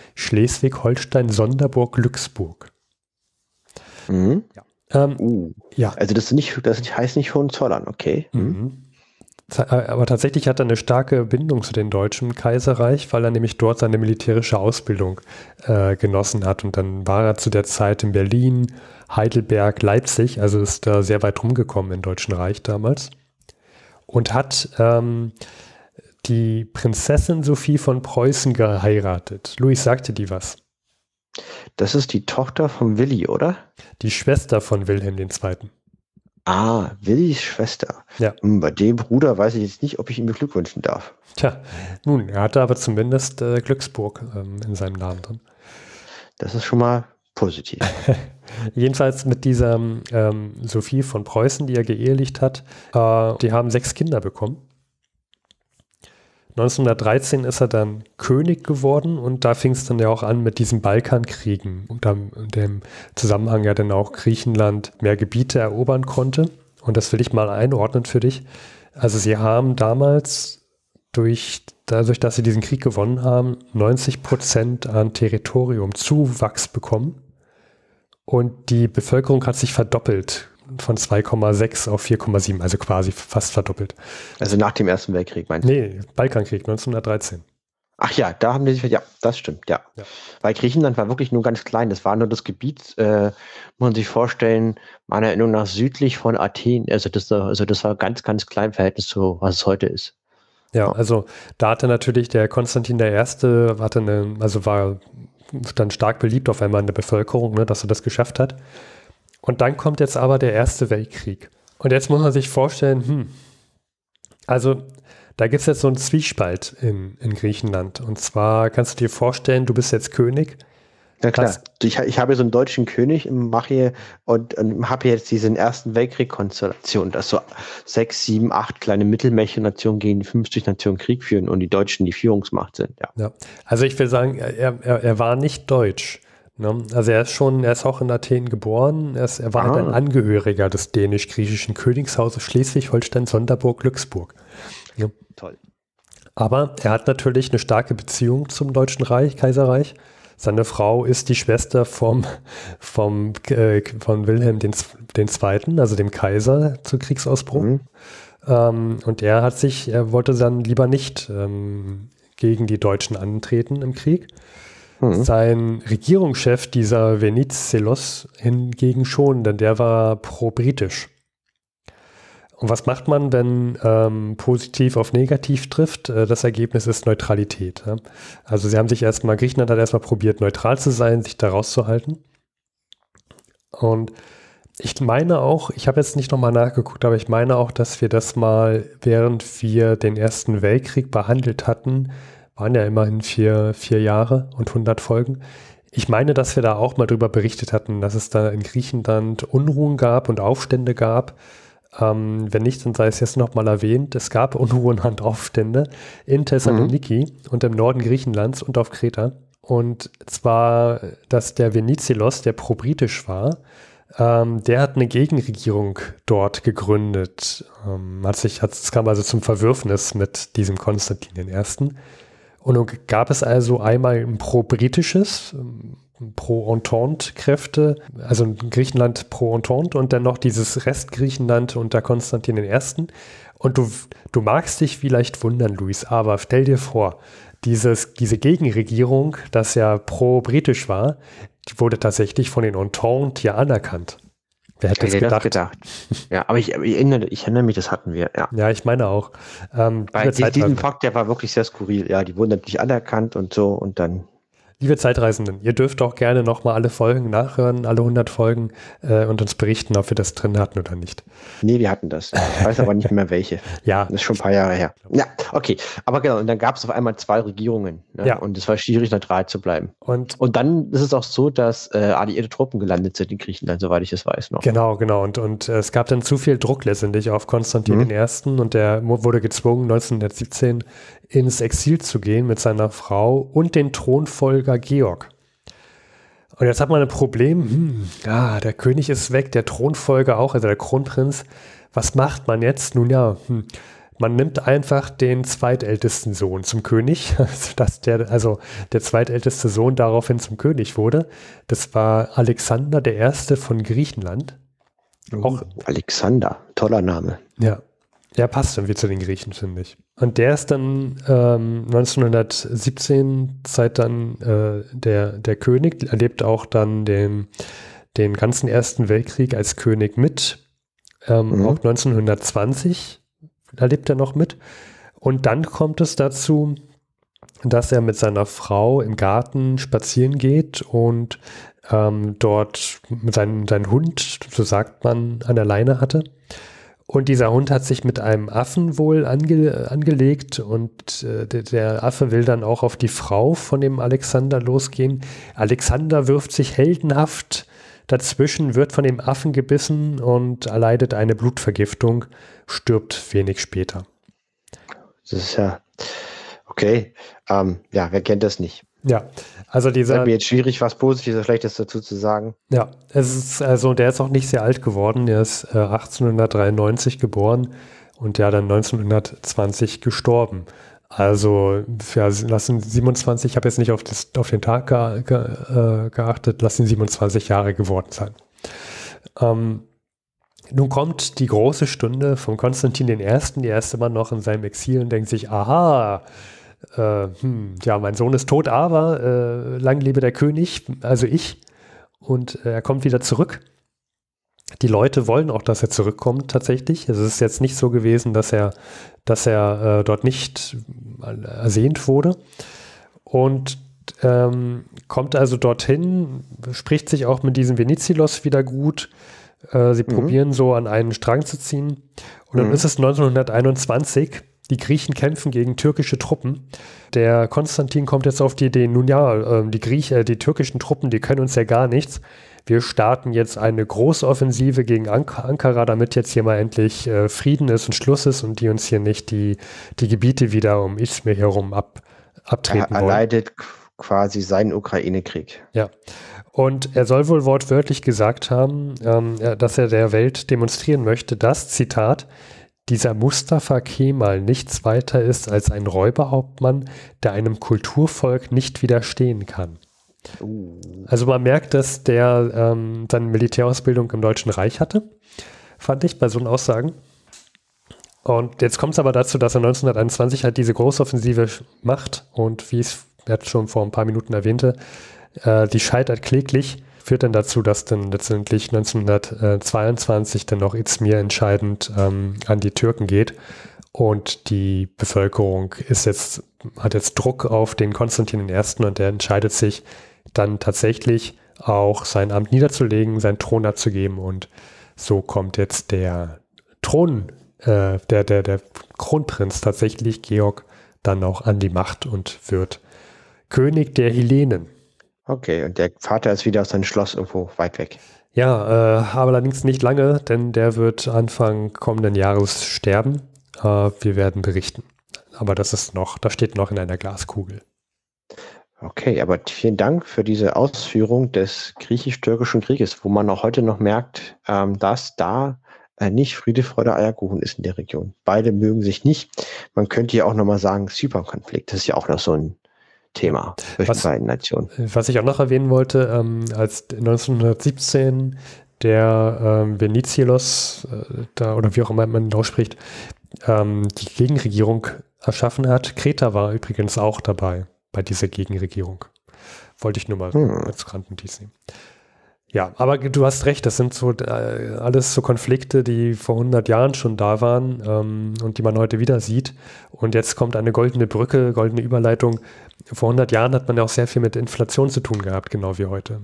Schleswig-Holstein-Sonderburg-Glücksburg. Mhm. Ja. Ähm, uh. ja. Also das, nicht, das heißt nicht Hohenzollern, okay. Mhm. Mhm. Aber tatsächlich hat er eine starke Bindung zu dem Deutschen Kaiserreich, weil er nämlich dort seine militärische Ausbildung äh, genossen hat. Und dann war er zu der Zeit in Berlin, Heidelberg, Leipzig, also ist da sehr weit rumgekommen im Deutschen Reich damals. Und hat ähm, die Prinzessin Sophie von Preußen geheiratet. Luis, sagte die was? Das ist die Tochter von Willi, oder? Die Schwester von Wilhelm der Zweite. Ah, Willis Schwester. Ja. Bei dem Bruder weiß ich jetzt nicht, ob ich ihn beglückwünschen darf. Tja, nun, er hatte aber zumindest äh, Glücksburg ähm, in seinem Namen drin. Das ist schon mal positiv. Jedenfalls mit dieser ähm, Sophie von Preußen, die er geehelicht hat, äh, die haben sechs Kinder bekommen. neunzehnhundertdreizehn ist er dann König geworden und da fing es dann ja auch an mit diesen Balkankriegen und dann in dem Zusammenhang ja dann auch Griechenland mehr Gebiete erobern konnte. Und das will ich mal einordnen für dich. Also sie haben damals durch, dadurch, dass sie diesen Krieg gewonnen haben, neunzig Prozent an Territoriumzuwachs bekommen und die Bevölkerung hat sich verdoppelt. Von zwei Komma sechs auf vier Komma sieben, also quasi fast verdoppelt. Also nach dem Ersten Weltkrieg, meinst du? Nee, Balkankrieg neunzehnhundertdreizehn. Ach ja, da haben die sich, ja, das stimmt, ja. ja. Weil Griechenland war wirklich nur ganz klein, das war nur das Gebiet, äh, muss man sich vorstellen, meiner Erinnerung nach südlich von Athen, also das, also das war ganz, ganz klein im Verhältnis zu, was es heute ist. Ja, also da hatte natürlich der Konstantin der Erste, hatte eine, also war dann stark beliebt auf einmal in der Bevölkerung, ne, dass er das geschafft hat. Und dann kommt jetzt aber der Erste Weltkrieg. Und jetzt muss man sich vorstellen, hm, also da gibt es jetzt so einen Zwiespalt in, in Griechenland. Und zwar kannst du dir vorstellen, du bist jetzt König. Na klar, ich, ich habe so einen deutschen König, mache hier und, und habe jetzt diesen Ersten Weltkrieg-Konstellation, dass so sechs, sieben, acht kleine Mittelmächte-Nationen gegen fünfzig Nationen Krieg führen und die Deutschen die Führungsmacht sind. Ja, ja. Also ich will sagen, er, er, er war nicht deutsch. Ne? Also er ist schon, er ist auch in Athen geboren, er, ist, er war ah. halt ein Angehöriger des dänisch-griechischen Königshauses Schleswig-Holstein, Sonderburg, Glücksburg. Ja. Toll. Aber er hat natürlich eine starke Beziehung zum Deutschen Reich, Kaiserreich. Seine Frau ist die Schwester vom, vom, äh, von Wilhelm den, den Zweiten, also dem Kaiser zu Kriegsausbruch. Mhm. Ähm, und er hat sich, er wollte dann lieber nicht ähm, gegen die Deutschen antreten im Krieg. Mhm. Sein Regierungschef, dieser Venizelos, hingegen schon, denn der war pro-britisch. Und was macht man, wenn ähm, positiv auf negativ trifft? Äh, das Ergebnis ist Neutralität. Ja? Also sie haben sich erstmal, Griechenland hat erstmal probiert, neutral zu sein, sich da rauszuhalten. Und ich meine auch, ich habe jetzt nicht nochmal nachgeguckt, aber ich meine auch, dass wir das mal, während wir den Ersten Weltkrieg behandelt hatten, waren ja immerhin vier, vier Jahre und hundert Folgen. Ich meine, dass wir da auch mal drüber berichtet hatten, dass es da in Griechenland Unruhen gab und Aufstände gab. Ähm, wenn nicht, dann sei es jetzt nochmal erwähnt. Es gab Unruhen und Aufstände in Thessaloniki mhm. und im Norden Griechenlands und auf Kreta. Und zwar, dass der Venizelos, der pro-britisch war, ähm, der hat eine Gegenregierung dort gegründet. Ähm, hat sich, hat, es kam also zum Verwürfnis mit diesem Konstantin den Ersten. Und nun gab es also einmal ein pro-britisches, Pro-Entente-Kräfte, also in Griechenland Pro-Entente und dann noch dieses Rest Griechenland unter Konstantin den Ersten. Und du, du magst dich vielleicht wundern, Luis, aber stell dir vor, dieses, diese Gegenregierung, das ja pro-britisch war, die wurde tatsächlich von den Entente ja anerkannt. Wer hätte es gedacht? gedacht? Ja, aber ich, ich, erinnere, ich erinnere mich, das hatten wir. Ja, ja ich meine auch. Ähm, Bei diesem Fakt, der war wirklich sehr skurril. Ja, die wurden natürlich anerkannt und so und dann. Liebe Zeitreisenden, ihr dürft auch gerne nochmal alle Folgen nachhören, alle hundert Folgen äh, und uns berichten, ob wir das drin hatten oder nicht. Nee, wir hatten das. Ich weiß aber nicht mehr welche. Ja. Das ist schon ein paar Jahre her. Ja, okay. Aber genau, und dann gab es auf einmal zwei Regierungen. Ne? Ja. Und es war schwierig, neutral zu bleiben. Und, und dann ist es auch so, dass äh, alliierte Truppen gelandet sind in Griechenland, soweit ich es weiß noch. Genau, genau. Und, und äh, es gab dann zu viel Druck letztendlich auf Konstantin mhm. den Ersten und der wurde gezwungen, neunzehnhundertsiebzehn ins Exil zu gehen mit seiner Frau und den Thronfolger Georg. Und jetzt hat man ein Problem, hm, ja, der König ist weg, der Thronfolger auch, also der Kronprinz. Was macht man jetzt? Nun ja, hm, man nimmt einfach den zweitältesten Sohn zum König, dass der, also der zweitälteste Sohn daraufhin zum König wurde. Das war Alexander der Erste von Griechenland. Oh, auch, Alexander, toller Name. Ja. Der passt irgendwie zu den Griechen, finde ich. Und der ist dann ähm, neunzehnhundertsiebzehn, seit dann äh, der, der König, erlebt auch dann den, den ganzen Ersten Weltkrieg als König mit. Ähm, mhm. Auch neunzehnhundertzwanzig erlebt er noch mit. Und dann kommt es dazu, dass er mit seiner Frau im Garten spazieren geht und ähm, dort mit seinem, seinen Hund, so sagt man, an der Leine hatte. Und dieser Hund hat sich mit einem Affen wohl ange, angelegt und äh, der, der Affe will dann auch auf die Frau von dem Alexander losgehen. Alexander wirft sich heldenhaft dazwischen, wird von dem Affen gebissen und erleidet eine Blutvergiftung, stirbt wenig später. Das ist ja, Okay, ähm, ja, wer kennt das nicht? Ja, also Es dieser, ist mir jetzt schwierig, was Positives oder Schlechtes dazu zu sagen. ja, es ist, also der ist auch nicht sehr alt geworden, der ist äh, achtzehnhundertdreiundneunzig geboren und ja dann neunzehnhundertzwanzig gestorben. Also, ja, lassen siebenundzwanzig, ich habe jetzt nicht auf, das, auf den Tag ge, ge, äh, geachtet, lassen siebenundzwanzig Jahre geworden sein. Ähm, nun kommt die große Stunde von Konstantin der Erste. Der erste Mann noch in seinem Exil und denkt sich, aha, äh, hm, ja, mein Sohn ist tot, aber äh, lang lebe der König, also ich. Und äh, er kommt wieder zurück. Die Leute wollen auch, dass er zurückkommt tatsächlich. Es ist jetzt nicht so gewesen, dass er, dass er äh, dort nicht ersehnt wurde. Und ähm, kommt also dorthin, spricht sich auch mit diesem Venizelos wieder gut. Äh, sie mhm. probieren so an einen Strang zu ziehen. Und dann mhm. ist es neunzehnhunderteinundzwanzig. Die Griechen kämpfen gegen türkische Truppen. Der Konstantin kommt jetzt auf die Idee, nun ja, die Griechen, die türkischen Truppen, die können uns ja gar nichts. Wir starten jetzt eine große Offensive gegen Ank- Ankara, damit jetzt hier mal endlich äh, Frieden ist und Schluss ist und die uns hier nicht die, die Gebiete wieder um Izmir herum ab, abtreten er, er wollen. Er leidet quasi seinen Ukraine-Krieg. Ja. Und er soll wohl wortwörtlich gesagt haben, ähm, dass er der Welt demonstrieren möchte, dass, Zitat, dieser Mustafa Kemal nichts weiter ist als ein Räuberhauptmann, der einem Kulturvolk nicht widerstehen kann. Uh. Also man merkt, dass der ähm, seine Militärausbildung im Deutschen Reich hatte, fand ich bei so einen Aussagen. Und jetzt kommt es aber dazu, dass er neunzehnhunderteinundzwanzig halt diese Großoffensive macht und wie ich es jetzt schon vor ein paar Minuten erwähnte, äh, die scheitert kläglich, führt dann dazu, dass dann letztendlich neunzehnhundertzweiundzwanzig dann noch Izmir entscheidend ähm, an die Türken geht und die Bevölkerung ist jetzt, hat jetzt Druck auf den Konstantin der Erste und der entscheidet sich dann tatsächlich auch sein Amt niederzulegen, seinen Thron abzugeben und so kommt jetzt der Thron, äh, der, der, der Kronprinz tatsächlich, Georg, dann auch an die Macht und wird König der Hellenen. Okay, und der Vater ist wieder aus seinem Schloss irgendwo weit weg. Ja, äh, aber allerdings nicht lange, denn der wird Anfang kommenden Jahres sterben. Äh, wir werden berichten. Aber das ist noch, das steht noch in einer Glaskugel. Okay, aber vielen Dank für diese Ausführung des griechisch-türkischen Krieges, wo man auch heute noch merkt, ähm, dass da äh, nicht Friede, Freude, Eierkuchen ist in der Region. Beide mögen sich nicht. Man könnte ja auch nochmal sagen, Zypern-Konflikt, das ist ja auch noch so ein Thema zwischen was, beiden Nationen. Was ich auch noch erwähnen wollte, ähm, als neunzehnhundertsiebzehn der ähm, Venizelos, äh, da, oder wie auch immer man ihn ausspricht, ähm, die Gegenregierung erschaffen hat. Kreta war übrigens auch dabei bei dieser Gegenregierung. Wollte ich nur mal hm. als Randnotiz nehmen. Ja, aber du hast recht, das sind so äh, alles so Konflikte, die vor hundert Jahren schon da waren ähm, und die man heute wieder sieht. Und jetzt kommt eine goldene Brücke, goldene Überleitung. Vor hundert Jahren hat man ja auch sehr viel mit Inflation zu tun gehabt, genau wie heute.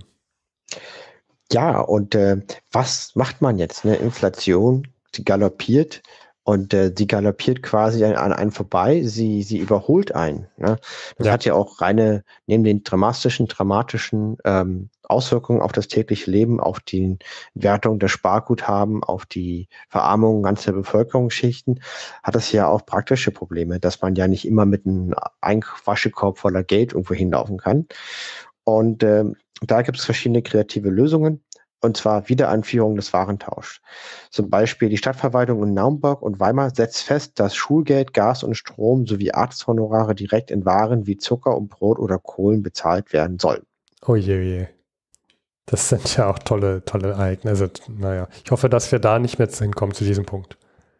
Ja, und äh, was macht man jetzt? Ne? Inflation, sie galoppiert und äh, sie galoppiert quasi an, an einen vorbei, sie, sie überholt einen. Ne? Das ja. hat ja auch reine, neben den dramatischen, dramatischen ähm, Auswirkungen auf das tägliche Leben, auf die Wertung der Sparguthaben, auf die Verarmung ganzer Bevölkerungsschichten, hat das ja auch praktische Probleme, dass man ja nicht immer mit einem Waschekorb voller Geld irgendwo hinlaufen kann. Und äh, da gibt es verschiedene kreative Lösungen, und zwar Wiedereinführung des Warentauschs. Zum Beispiel die Stadtverwaltung in Naumburg und Weimar setzt fest, dass Schulgeld, Gas und Strom sowie Arzthonorare direkt in Waren wie Zucker und Brot oder Kohlen bezahlt werden sollen. Oh je, je. Das sind ja auch tolle, tolle Ereignisse. Naja, ich hoffe, dass wir da nicht mehr hinkommen zu diesem Punkt.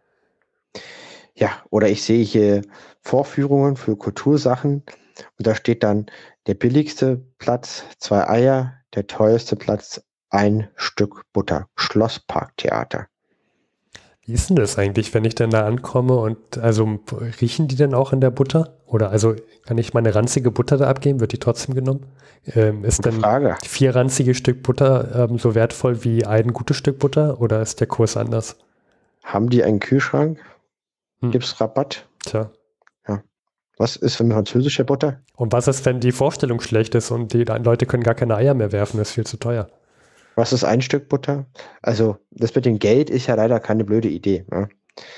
Ja, oder ich sehe hier Vorführungen für Kultursachen und da steht dann der billigste Platz, zwei Eier, der teuerste Platz, ein Stück Butter. Schlossparktheater. Wie ist denn das eigentlich, wenn ich dann da ankomme und also riechen die denn auch in der Butter? Oder also kann ich meine ranzige Butter da abgeben? Wird die trotzdem genommen? Ähm, ist dann Frage. vier ranzige Stück Butter ähm, so wertvoll wie ein gutes Stück Butter oder ist der Kurs anders? Haben die einen Kühlschrank? Hm. Gibt es Rabatt? Tja. Ja. Was ist für eine französische Butter? Und was ist, wenn die Vorstellung schlecht ist und die Leute können gar keine Eier mehr werfen? Das ist viel zu teuer. Was ist ein Stück Butter? Also das mit dem Geld ist ja leider keine blöde Idee. Ne?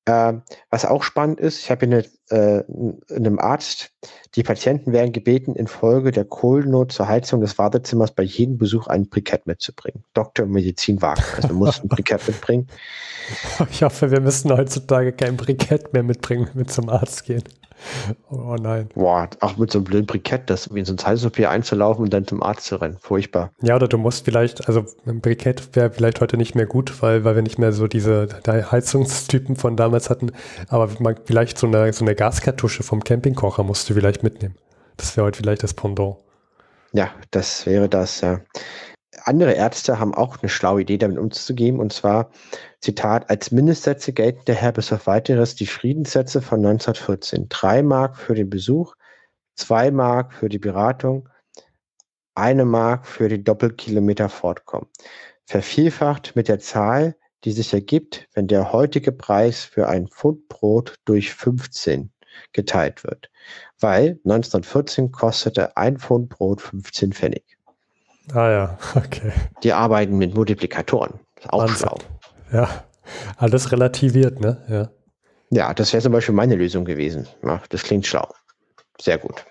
Äh, was auch spannend ist, ich habe hier eine, äh, einem Arzt, die Patienten werden gebeten, infolge der Kohlennot zur Heizung des Wartezimmers bei jedem Besuch ein Brikett mitzubringen. Doktor Medizin Wagner. Also du musst ein Brikett mitbringen. Ich hoffe, wir müssen heutzutage kein Brikett mehr mitbringen, wenn wir zum Arzt gehen. Oh nein. Boah, auch mit so einem blöden Brikett, das wie in so ein Zeitungspapier einzulaufen und dann zum Arzt zu rennen. Furchtbar. Ja, oder du musst vielleicht, also ein Brikett wäre vielleicht heute nicht mehr gut, weil, weil wir nicht mehr so diese Heizungstypen von damals hatten. Aber man, vielleicht so eine, so eine Gaskartusche vom Campingkocher musst du vielleicht mitnehmen. Das wäre heute vielleicht das Pendant. Ja, das wäre das, ja. Andere Ärzte haben auch eine schlaue Idee, damit umzugehen, und zwar, Zitat, als Mindestsätze gelten daher bis auf weiteres die Friedenssätze von neunzehnhundertvierzehn. Drei Mark für den Besuch, zwei Mark für die Beratung, eine Mark für die Doppelkilometer Fortkommen. Vervielfacht mit der Zahl, die sich ergibt, wenn der heutige Preis für ein Pfund Brot durch fünfzehn geteilt wird. Weil neunzehnhundertvierzehn kostete ein Pfund Brot fünfzehn Pfennig. Ah ja, okay. Die arbeiten mit Multiplikatoren. Auch Wahnsinn. schlau. Ja, alles relativiert, ne? Ja, Ja, das wäre zum Beispiel meine Lösung gewesen. Ja, das klingt schlau. Sehr gut.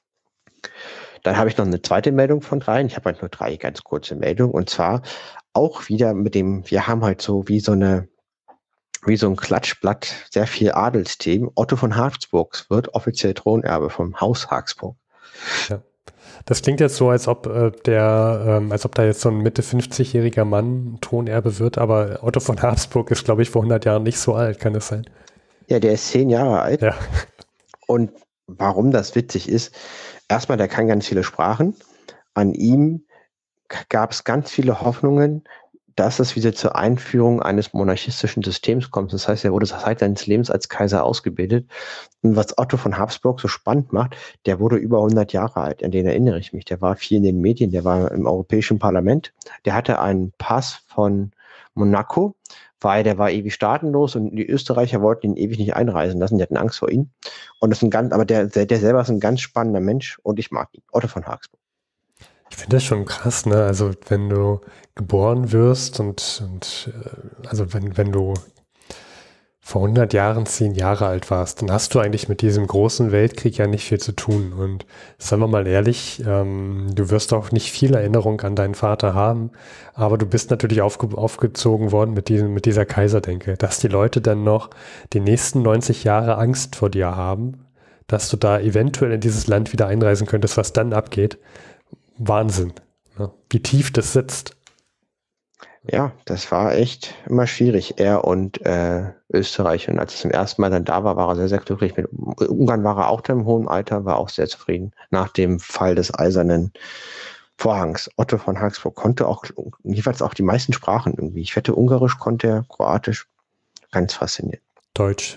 Dann habe ich noch eine zweite Meldung von dreien. Ich habe halt nur drei ganz kurze Meldungen. Und zwar auch wieder mit dem, wir haben halt so wie so eine, wie so ein Klatschblatt, sehr viel Adelsthemen. Otto von Habsburg wird offiziell Thronerbe vom Haus Habsburg. ja. Das klingt jetzt so, als ob äh, der, ähm, als ob da jetzt so ein Mitte fünfzigjähriger Mann Thronerbe wird, aber Otto von Habsburg ist, glaube ich, vor hundert Jahren nicht so alt, kann das sein? Ja, der ist zehn Jahre alt. Ja. Und warum das witzig ist, erstmal, der kann ganz viele Sprachen. An ihm gab es ganz viele Hoffnungen, dass es wieder zur Einführung eines monarchistischen Systems kommt. Das heißt, er wurde seit seines Lebens als Kaiser ausgebildet. Und was Otto von Habsburg so spannend macht, der wurde über hundert Jahre alt, an den erinnere ich mich. Der war viel in den Medien, der war im Europäischen Parlament. Der hatte einen Pass von Monaco, weil der war ewig staatenlos und die Österreicher wollten ihn ewig nicht einreisen lassen. Die hatten Angst vor ihm. Und das ist ein ganz, aber der, der, der selber ist ein ganz spannender Mensch und ich mag ihn. Otto von Habsburg. Ich finde das schon krass, ne? Also wenn du geboren wirst und, und also wenn, wenn du vor hundert Jahren zehn Jahre alt warst, dann hast du eigentlich mit diesem großen Weltkrieg ja nicht viel zu tun. Und sagen wir mal ehrlich, ähm, du wirst auch nicht viel Erinnerung an deinen Vater haben, aber du bist natürlich aufge aufgezogen worden mit, diesem, mit dieser Kaiserdenke, dass die Leute dann noch die nächsten neunzig Jahre Angst vor dir haben, dass du da eventuell in dieses Land wieder einreisen könntest, was dann abgeht. Wahnsinn, ne? Wie tief das sitzt. Ja, das war echt immer schwierig. Er und äh, Österreich. Und als er zum ersten Mal dann da war, war er sehr, sehr glücklich. Mit Ungarn war er auch im hohen Alter, war auch sehr zufrieden. Nach dem Fall des Eisernen Vorhangs. Otto von Habsburg konnte auch jeweils auch die meisten Sprachen irgendwie. Ich wette, Ungarisch konnte er, Kroatisch. Ganz faszinierend. Deutsch.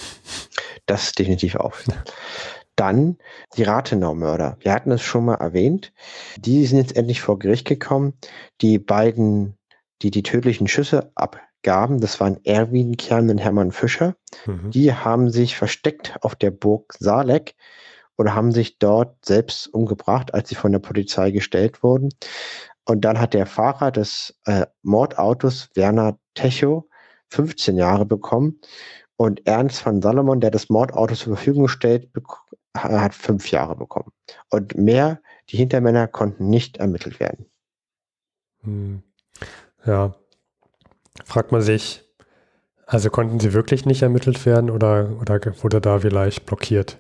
Das definitiv auch. Dann die Rathenau-Mörder. Wir hatten es schon mal erwähnt. Die sind jetzt endlich vor Gericht gekommen. Die beiden, die die tödlichen Schüsse abgaben, das waren Erwin Kern und Hermann Fischer. Mhm. Die haben sich versteckt auf der Burg Saaleck oder haben sich dort selbst umgebracht, als sie von der Polizei gestellt wurden. Und dann hat der Fahrer des äh, Mordautos, Werner Techow, fünfzehn Jahre bekommen. Und Ernst von Salomon, der das Mordauto zur Verfügung stellt, hat fünf Jahre bekommen. Und mehr, die Hintermänner konnten nicht ermittelt werden. Hm. Ja, fragt man sich, also konnten sie wirklich nicht ermittelt werden oder, oder wurde da vielleicht blockiert?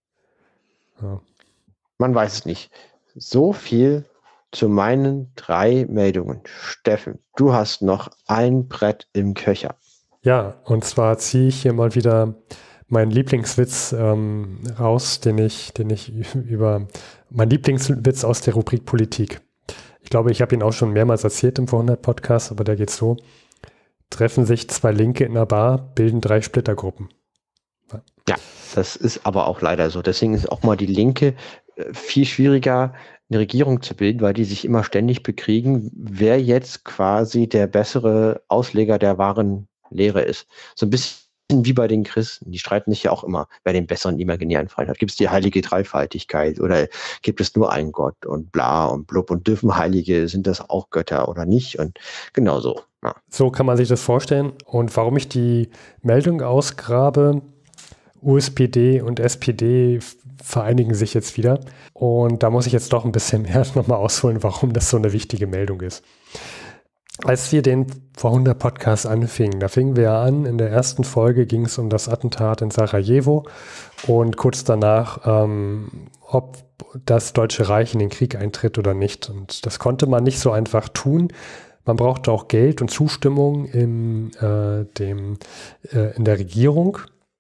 Ja. Man weiß es nicht. So viel zu meinen drei Meldungen. Steffen, du hast noch ein Brett im Köcher. Ja, und zwar ziehe ich hier mal wieder meinen Lieblingswitz ähm, raus, den ich, den ich über, mein Lieblingswitz aus der Rubrik Politik. Ich glaube, ich habe ihn auch schon mehrmals erzählt im Vorhundert-Podcast, aber der geht so: Treffen sich zwei Linke in einer Bar, bilden drei Splittergruppen. Ja. Ja, das ist aber auch leider so. Deswegen ist auch mal die Linke äh, viel schwieriger, eine Regierung zu bilden, weil die sich immer ständig bekriegen, wer jetzt quasi der bessere Ausleger der wahren Lehre ist. So ein bisschen wie bei den Christen. Die streiten sich ja auch immer, wer den besseren imaginären Feind hat. Gibt es die heilige Dreifaltigkeit oder gibt es nur einen Gott und bla und blub und dürfen Heilige, sind das auch Götter oder nicht? Und genau so. Ah. So kann man sich das vorstellen. Und warum ich die Meldung ausgrabe, U S P D und S P D vereinigen sich jetzt wieder. Und da muss ich jetzt doch ein bisschen mehr nochmal ausholen, warum das so eine wichtige Meldung ist. Als wir den vor hundert Podcast anfingen, da fingen wir ja an, in der ersten Folge ging es um das Attentat in Sarajevo und kurz danach, ähm, ob das Deutsche Reich in den Krieg eintritt oder nicht. Und das konnte man nicht so einfach tun. Man brauchte auch Geld und Zustimmung in, äh, dem, äh, in der Regierung.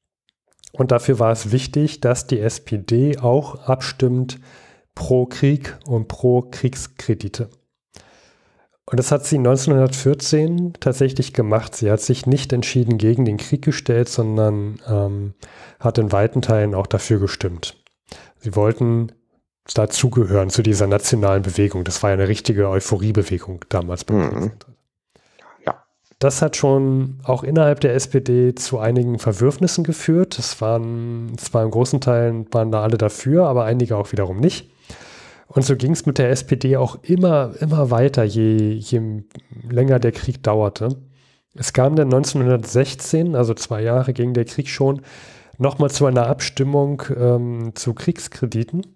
Und dafür war es wichtig, dass die S P D auch abstimmt pro Krieg und pro Kriegskredite. Und das hat sie neunzehnhundertvierzehn tatsächlich gemacht. Sie hat sich nicht entschieden gegen den Krieg gestellt, sondern ähm, hat in weiten Teilen auch dafür gestimmt. Sie wollten dazugehören zu dieser nationalen Bewegung. Das war ja eine richtige Euphoriebewegung damals beim Mhm. Kriegsantritt. Ja. Das hat schon auch innerhalb der S P D zu einigen Verwürfnissen geführt. Es waren zwar in großen Teilen waren da alle dafür, aber einige auch wiederum nicht. Und so ging es mit der S P D auch immer, immer weiter, je, je länger der Krieg dauerte. Es kam dann neunzehnhundertsechzehn, also zwei Jahre ging der Krieg schon, nochmal zu einer Abstimmung ähm, zu Kriegskrediten.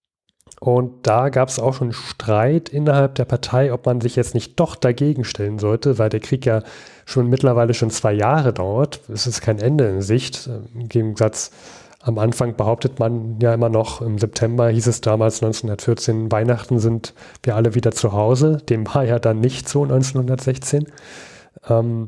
Und da gab es auch schon Streit innerhalb der Partei, ob man sich jetzt nicht doch dagegen stellen sollte, weil der Krieg ja schon mittlerweile schon zwei Jahre dauert. Es ist kein Ende in Sicht. Im Gegensatz am Anfang behauptet man ja immer noch, im September hieß es damals neunzehnhundertvierzehn, Weihnachten sind wir alle wieder zu Hause. Dem war ja dann nicht so neunzehnhundertsechzehn. Ähm,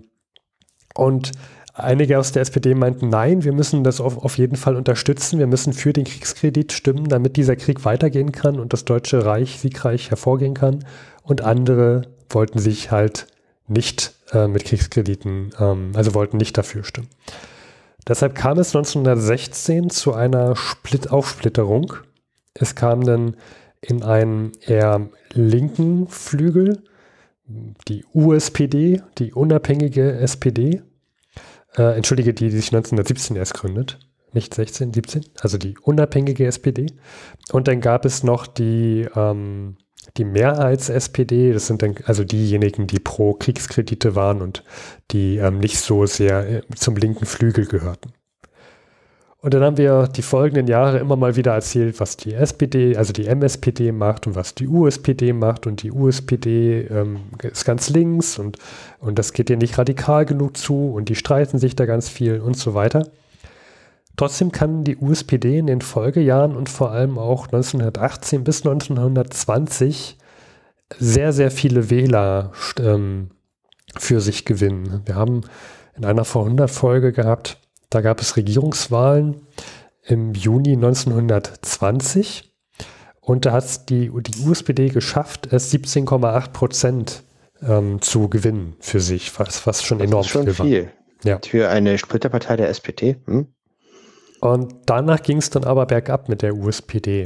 und einige aus der S P D meinten, nein, wir müssen das auf, auf jeden Fall unterstützen. Wir müssen für den Kriegskredit stimmen, damit dieser Krieg weitergehen kann und das Deutsche Reich siegreich hervorgehen kann. Und andere wollten sich halt nicht äh, mit Kriegskrediten, ähm, also wollten nicht dafür stimmen. Deshalb kam es neunzehnhundertsechzehn zu einer Split- Aufsplitterung. Es kam dann in einen eher linken Flügel, die U S P D, die unabhängige S P D, äh, entschuldige, die, die sich neunzehnhundertsiebzehn erst gründet, nicht sechzehn, siebzehn, also die unabhängige S P D. Und dann gab es noch die, ähm, die Mehrheits-S P D, das sind dann also diejenigen, die pro Kriegskredite waren und die ähm, nicht so sehr äh, zum linken Flügel gehörten. Und dann haben wir die folgenden Jahre immer mal wieder erzählt, was die S P D, also die M S P D macht und was die U S P D macht. Und die U S P D ähm, ist ganz links und, und das geht ihr nicht radikal genug zu und die streiten sich da ganz viel und so weiter. Trotzdem kann die U S P D in den Folgejahren und vor allem auch neunzehnhundertachtzehn bis neunzehnhundertzwanzig sehr, sehr viele Wähler ähm, für sich gewinnen. Wir haben in einer vor hundert Folge gehabt, da gab es Regierungswahlen im Juni neunzehnhundertzwanzig und da hat es die, die U S P D geschafft, es siebzehn Komma acht Prozent ähm, zu gewinnen für sich, was, was schon Das enorm ist schon viel war. viel. Ja. Für eine Splitterpartei der S P D. Hm? Und danach ging es dann aber bergab mit der U S P D.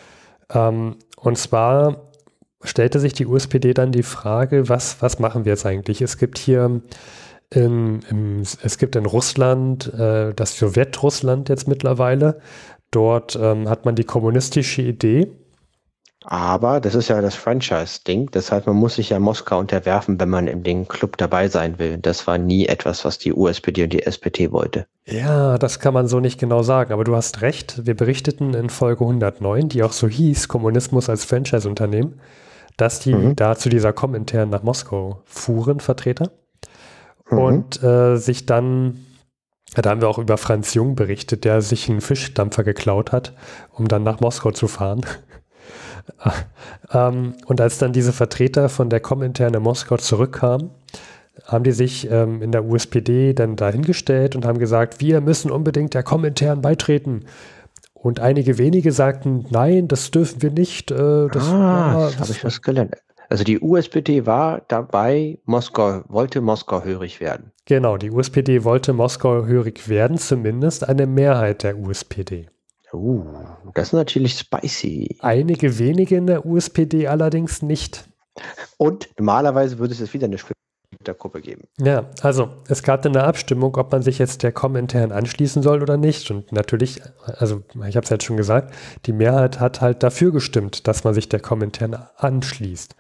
Ähm, und zwar stellte sich die U S P D dann die Frage, was, was machen wir jetzt eigentlich? Es gibt hier in, im, es gibt in Russland, äh, das Sowjetrussland jetzt mittlerweile, dort ähm, hat man die kommunistische Idee. Aber das ist ja das Franchise-Ding. Das heißt, man muss sich ja Moskau unterwerfen, wenn man in dem Club dabei sein will. Das war nie etwas, was die U S P D und die S P D wollte. Ja, das kann man so nicht genau sagen, aber du hast recht. Wir berichteten in Folge hundertneun, die auch so hieß, Kommunismus als Franchise-Unternehmen, dass die mhm. da zu dieser Komintern nach Moskau fuhren, Vertreter. Mhm. Und äh, sich dann, da haben wir auch über Franz Jung berichtet, der sich einen Fischdampfer geklaut hat, um dann nach Moskau zu fahren. ähm, und als dann diese Vertreter von der Komintern in Moskau zurückkamen, haben die sich ähm, in der U S P D dann dahingestellt und haben gesagt, wir müssen unbedingt der Komintern beitreten. Und einige wenige sagten, nein, das dürfen wir nicht. Äh, das ah, das habe ich was gelernt. Also die U S P D war dabei, Moskau, wollte Moskau-hörig werden. Genau, die U S P D wollte Moskau-hörig werden, zumindest eine Mehrheit der U S P D. Uh, das ist natürlich spicy. Einige wenige in der U S P D allerdings nicht. Und normalerweise würde es jetzt wieder eine Splittergruppe geben. Ja, also es gab dann eine Abstimmung, ob man sich jetzt der Komintern anschließen soll oder nicht. Und natürlich, also ich habe es jetzt schon gesagt, die Mehrheit hat halt dafür gestimmt, dass man sich der Komintern anschließt.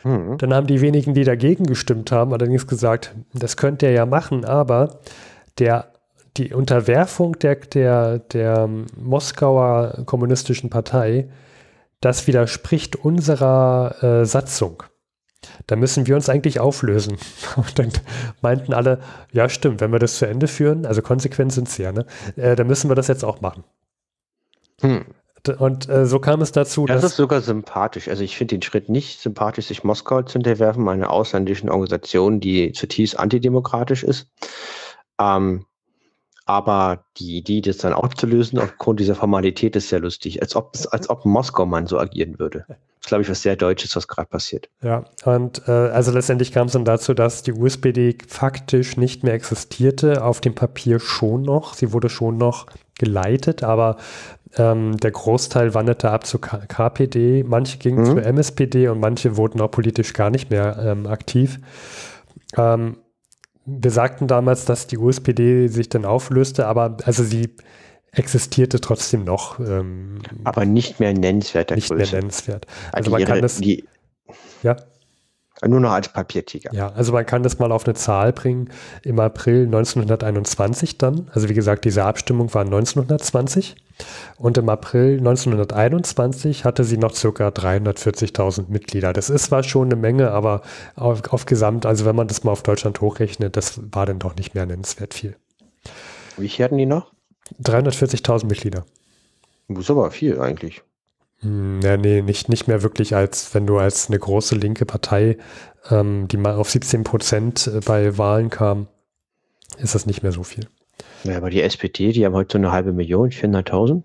Mhm. Dann haben die wenigen, die dagegen gestimmt haben, allerdings gesagt, das könnt ihr ja machen, aber der, die Unterwerfung der, der, der Moskauer Kommunistischen Partei, das widerspricht unserer äh, Satzung. Da müssen wir uns eigentlich auflösen. Und dann meinten alle, ja stimmt, wenn wir das zu Ende führen, also konsequent sind sie ja, ne? Äh, dann müssen wir das jetzt auch machen. Hm. Und äh, so kam es dazu, Das dass... ist sogar sympathisch. Also ich finde den Schritt nicht sympathisch, sich Moskau zu unterwerfen, einer ausländischen Organisation, die zutiefst antidemokratisch ist. Ähm, aber die Idee, das dann aufzulösen aufgrund dieser Formalität, ist sehr lustig. Als ob, als ob Moskau man so agieren würde. Das ist, glaube ich, was sehr Deutsches, was gerade passiert. Ja, und äh, also letztendlich kam es dann dazu, dass die U S P D faktisch nicht mehr existierte, auf dem Papier schon noch. Sie wurde schon noch geleitet, aber ähm, der Großteil wanderte ab zur K KPD. Manche gingen Mhm. zur M S P D und manche wurden auch politisch gar nicht mehr ähm, aktiv. Ähm, wir sagten damals, dass die U S P D sich dann auflöste, aber also sie existierte trotzdem noch. Ähm, Aber nicht mehr nennenswerter nicht Größe. mehr nennenswert. Also Also man ihre, kann das, die, ja. nur noch als Papiertiger. Ja, also man kann das mal auf eine Zahl bringen. Im April neunzehnhunderteinundzwanzig dann, also wie gesagt, diese Abstimmung war neunzehnhundertzwanzig und im April neunzehnhunderteinundzwanzig hatte sie noch ca. dreihundertvierzigtausend Mitglieder. Das ist zwar schon eine Menge, aber auf, auf Gesamt, also wenn man das mal auf Deutschland hochrechnet, das war dann doch nicht mehr nennenswert viel. Wie viel hatten die noch? dreihundertvierzigtausend Mitglieder. Das ist aber viel eigentlich. Hm, ja, nee, nicht, nicht mehr wirklich, als wenn du als eine große linke Partei, ähm, die mal auf siebzehn Prozent bei Wahlen kam, ist das nicht mehr so viel. Ja, aber die S P D, die haben heute so eine halbe Million, vierhunderttausend.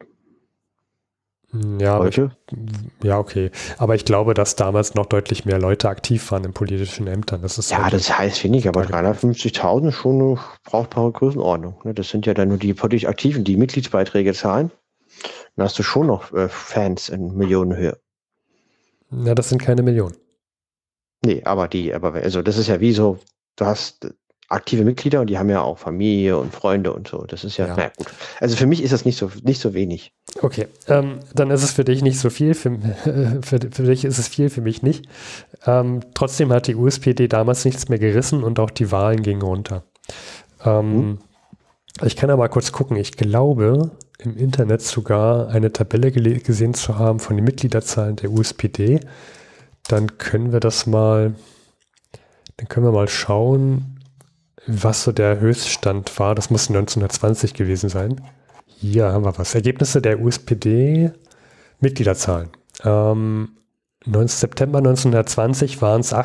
Hm, Ja, aber ich, Heute? ja, okay. Aber ich glaube, dass damals noch deutlich mehr Leute aktiv waren in politischen Ämtern. Das ist Ja, heute- das heißt wenig, aber dreihundertfünfzigtausend ist schon eine brauchbare Größenordnung. ne? Das sind ja dann nur die politisch Aktiven, die Mitgliedsbeiträge zahlen. Dann hast du schon noch äh, Fans in Millionenhöhe. Ja, das sind keine Millionen. Nee, aber die, aber also das ist ja wie so, du hast aktive Mitglieder und die haben ja auch Familie und Freunde und so. Das ist ja, Ja. naja, gut. Also für mich ist das nicht so, nicht so wenig. Okay, ähm, dann ist es für dich nicht so viel. Für, für, für dich ist es viel, für mich nicht. Ähm, trotzdem hat die U S P D damals nichts mehr gerissen und auch die Wahlen gingen runter. Ähm, Hm. Ich kann aber kurz gucken. Ich glaube, im Internet sogar eine Tabelle gele- gesehen zu haben von den Mitgliederzahlen der U S P D. Dann können wir das mal, dann können wir mal schauen, was so der Höchststand war. Das muss neunzehnhundertzwanzig gewesen sein. Hier haben wir was. Ergebnisse der U S P D Mitgliederzahlen. Ähm, neunten September neunzehnhundertzwanzig waren es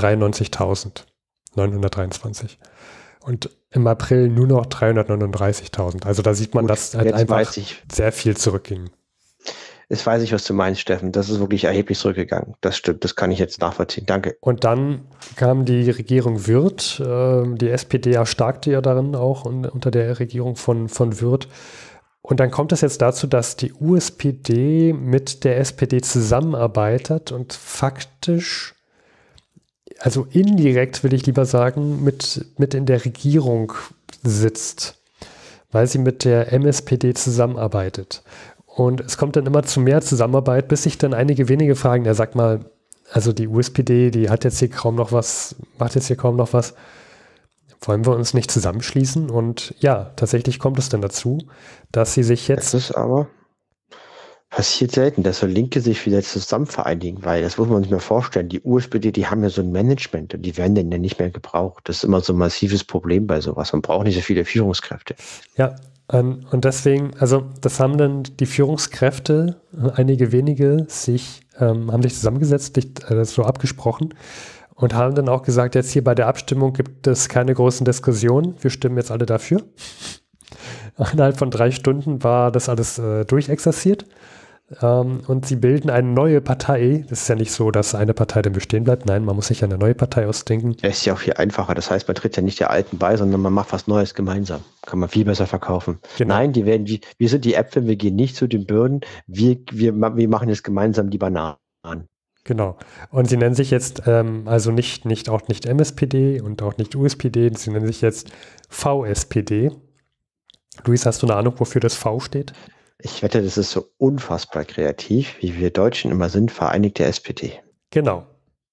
achthundertdreiundneunzigtausendneunhundertdreiundzwanzig. Und im April nur noch dreihundertneununddreißigtausend. Also da sieht man, Gut, dass halt jetzt einfach weiß ich, sehr viel zurückging. jetzt weiß ich, was du meinst, Steffen. Das ist wirklich erheblich zurückgegangen. Das stimmt, das kann ich jetzt nachvollziehen. Danke. Und dann kam die Regierung Wirth. Äh, die S P D erstarkte ja darin auch un unter der Regierung von, von Wirth. Und dann kommt es jetzt dazu, dass die U S P D mit der S P D zusammenarbeitet und faktisch, also indirekt will ich lieber sagen, mit, mit in der Regierung sitzt, weil sie mit der M S P D zusammenarbeitet. Und es kommt dann immer zu mehr Zusammenarbeit, bis sich dann einige wenige fragen, ja, sag mal, also die U S P D, die hat jetzt hier kaum noch was, macht jetzt hier kaum noch was. Wollen wir uns nicht zusammenschließen? Und ja, tatsächlich kommt es dann dazu, dass sie sich jetzt... Das ist aber passiert selten, dass so Linke sich wieder zusammen vereinigen, weil das muss man sich mal vorstellen. Die U S P D, die haben ja so ein Management und die werden dann ja nicht mehr gebraucht. Das ist immer so ein massives Problem bei sowas. Man braucht nicht so viele Führungskräfte. Ja, ähm, und deswegen, also das haben dann die Führungskräfte, einige wenige, sich, ähm, haben sich zusammengesetzt, sich, äh, so abgesprochen und haben dann auch gesagt, jetzt hier bei der Abstimmung gibt es keine großen Diskussionen, wir stimmen jetzt alle dafür. Innerhalb von drei Stunden war das alles äh, durchexerziert. Ähm, und sie bilden eine neue Partei. Das ist ja nicht so, dass eine Partei dann bestehen bleibt. Nein, man muss sich eine neue Partei ausdenken. Das ist ja auch viel einfacher. Das heißt, man tritt ja nicht der Alten bei, sondern man macht was Neues gemeinsam. Kann man viel besser verkaufen. Genau. Nein, die werden, die, wir sind die Äpfel, wir gehen nicht zu den Birnen. Wir, wir, wir machen jetzt gemeinsam die Bananen. Genau. Und sie nennen sich jetzt ähm, also nicht, nicht auch nicht M S P D und auch nicht U S P D. Sie nennen sich jetzt V S P D. Luis, hast du eine Ahnung, wofür das V steht? Ich wette, das ist so unfassbar kreativ, wie wir Deutschen immer sind, Vereinigte S P D. Genau.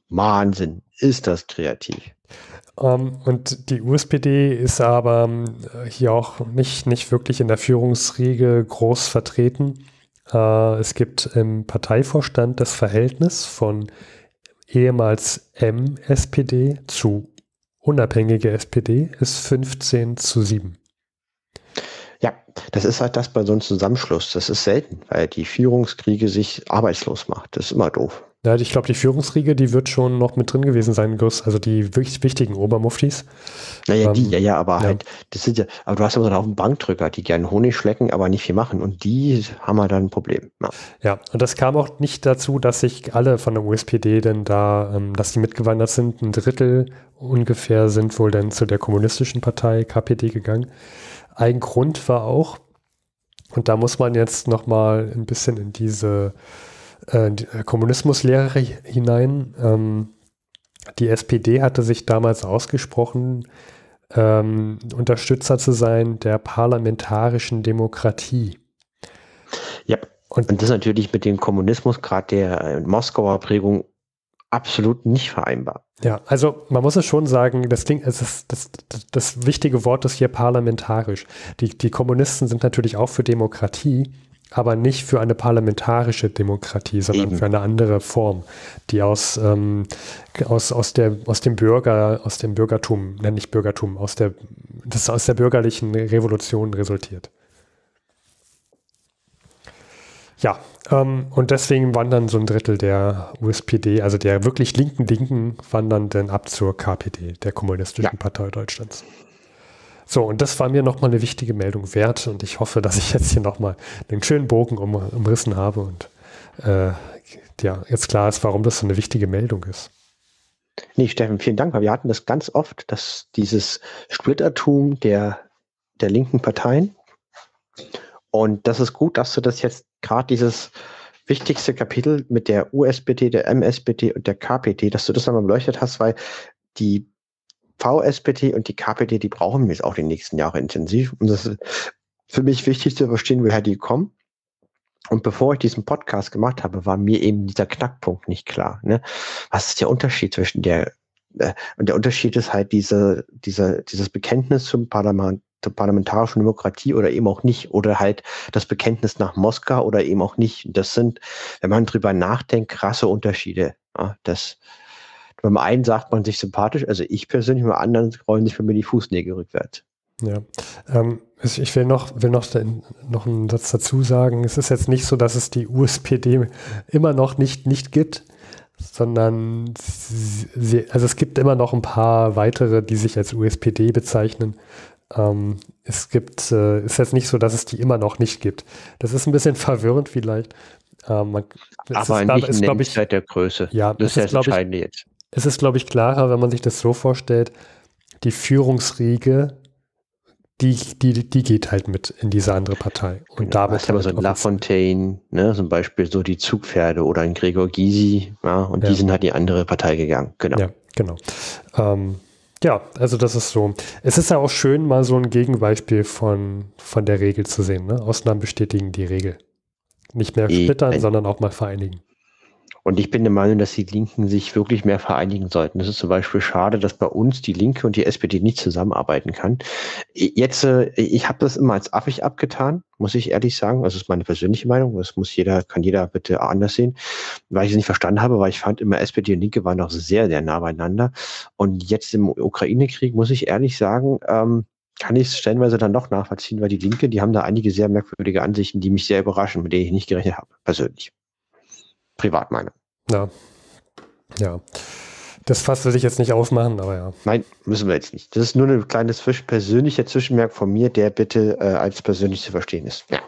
Wahnsinn, ist das kreativ. Um, und die U S P D ist aber um, hier auch nicht, nicht wirklich in der Führungsriege groß vertreten. Uh, es gibt im Parteivorstand das Verhältnis von ehemals M S P D zu unabhängige S P D ist fünfzehn zu sieben. Ja, das ist halt das bei so einem Zusammenschluss. Das ist selten, weil die Führungskriege sich arbeitslos macht. Das ist immer doof. Ja, ich glaube, die Führungsriege, die wird schon noch mit drin gewesen sein, also die wirklich wichtigen Obermuftis. Naja, ähm, die, ja, ja, aber ja. halt, das sind ja, aber du hast immer so einen Haufen Bankdrücker, die gerne Honig schlecken, aber nicht viel machen. Und die haben halt dann ein Problem. Ja. ja, und das kam auch nicht dazu, dass sich alle von der U S P D denn da, ähm, dass die mitgewandert sind. Ein Drittel ungefähr sind wohl dann zu der kommunistischen Partei K P D gegangen. Ein Grund war auch, und da muss man jetzt nochmal ein bisschen in diese äh, die Kommunismuslehre hinein. Ähm, die S P D hatte sich damals ausgesprochen, ähm, Unterstützer zu sein der parlamentarischen Demokratie. Ja, und, und das ist natürlich mit dem Kommunismus, gerade der äh, Moskauer Prägung, absolut nicht vereinbar. Ja, also man muss es schon sagen, das Ding, es ist, das, das, das wichtige Wort ist hier parlamentarisch. Die, die Kommunisten sind natürlich auch für Demokratie, aber nicht für eine parlamentarische Demokratie, sondern Eben. für eine andere Form, die aus, ähm, aus, aus, der, aus dem Bürger, aus dem Bürgertum, nein, nicht Bürgertum, aus der, das aus der bürgerlichen Revolution resultiert. Ja, ähm, und deswegen wandern so ein Drittel der U S P D, also der wirklich linken Linken, wandern dann ab zur K P D, der Kommunistischen ja. Partei Deutschlands. So, und das war mir nochmal eine wichtige Meldung wert und ich hoffe, dass ich jetzt hier nochmal einen schönen Bogen um, umrissen habe und äh, ja, jetzt klar ist, warum das so eine wichtige Meldung ist. Nee, Steffen, vielen Dank, weil wir hatten das ganz oft, dass dieses Splittertum der, der linken Parteien, und das ist gut, dass du das jetzt gerade dieses wichtigste Kapitel mit der U S P D, der M S P D und der K P D, dass du das nochmal beleuchtet hast, weil die V S P D und die K P D, die brauchen wir jetzt auch die nächsten Jahre intensiv. Und das ist für mich wichtig zu verstehen, woher die kommen. Und bevor ich diesen Podcast gemacht habe, war mir eben dieser Knackpunkt nicht klar. Ne? Was ist der Unterschied zwischen der, äh, und der Unterschied ist halt diese, diese, dieses Bekenntnis zum Parlament, zur parlamentarischen Demokratie oder eben auch nicht, oder halt das Bekenntnis nach Moskau oder eben auch nicht. Das sind, wenn man drüber nachdenkt, krasse Unterschiede. Ja, das, beim einen sagt man sich sympathisch, also ich persönlich, beim anderen rollen sich bei mir die Fußnägel rückwärts. Ja, ähm, ich will noch, will noch, noch einen Satz dazu sagen. Es ist jetzt nicht so, dass es die U S P D immer noch nicht, nicht gibt, sondern sie, also es gibt immer noch ein paar weitere, die sich als U S P D bezeichnen. Ähm, es gibt, äh, ist jetzt nicht so, dass es die immer noch nicht gibt. Das ist ein bisschen verwirrend vielleicht. Ähm, man, Aber ist, nicht ist, glaube ich, der Größe. Ja, das ist ja das Entscheidende ich, jetzt. Es ist, glaube ich, klarer, wenn man sich das so vorstellt, die Führungsriege, die, die, die geht halt mit in diese andere Partei. Und genau, damit hast aber so ein Lafontaine, ne, zum Beispiel so die Zugpferde oder ein Gregor Gysi, ja, und ja. die sind halt die andere Partei gegangen. Genau. Ja, genau. Ähm, ja, also das ist so. Es ist ja auch schön, mal so ein Gegenbeispiel von, von der Regel zu sehen. Ne? Ausnahmen bestätigen die Regel. Nicht mehr splittern, ich, sondern auch mal vereinigen. Und ich bin der Meinung, dass die Linken sich wirklich mehr vereinigen sollten. Das ist zum Beispiel schade, dass bei uns die Linke und die S P D nicht zusammenarbeiten kann. Jetzt, ich habe das immer als affig abgetan, muss ich ehrlich sagen. Das ist meine persönliche Meinung. Das muss jeder, kann jeder bitte anders sehen. Weil ich es nicht verstanden habe, weil ich fand immer, S P D und Linke waren noch sehr, sehr nah beieinander. Und jetzt im Ukraine-Krieg, muss ich ehrlich sagen, ähm, kann ich es stellenweise dann doch nachvollziehen, weil die Linke, die haben da einige sehr merkwürdige Ansichten, die mich sehr überraschen, mit denen ich nicht gerechnet habe, persönlich. Privatmeinung. Ja. Ja. Das Fass will ich jetzt nicht aufmachen, aber ja. Nein, müssen wir jetzt nicht. Das ist nur ein kleines persönlicher Zwischenmerk von mir, der bitte äh, als persönlich zu verstehen ist. Ja.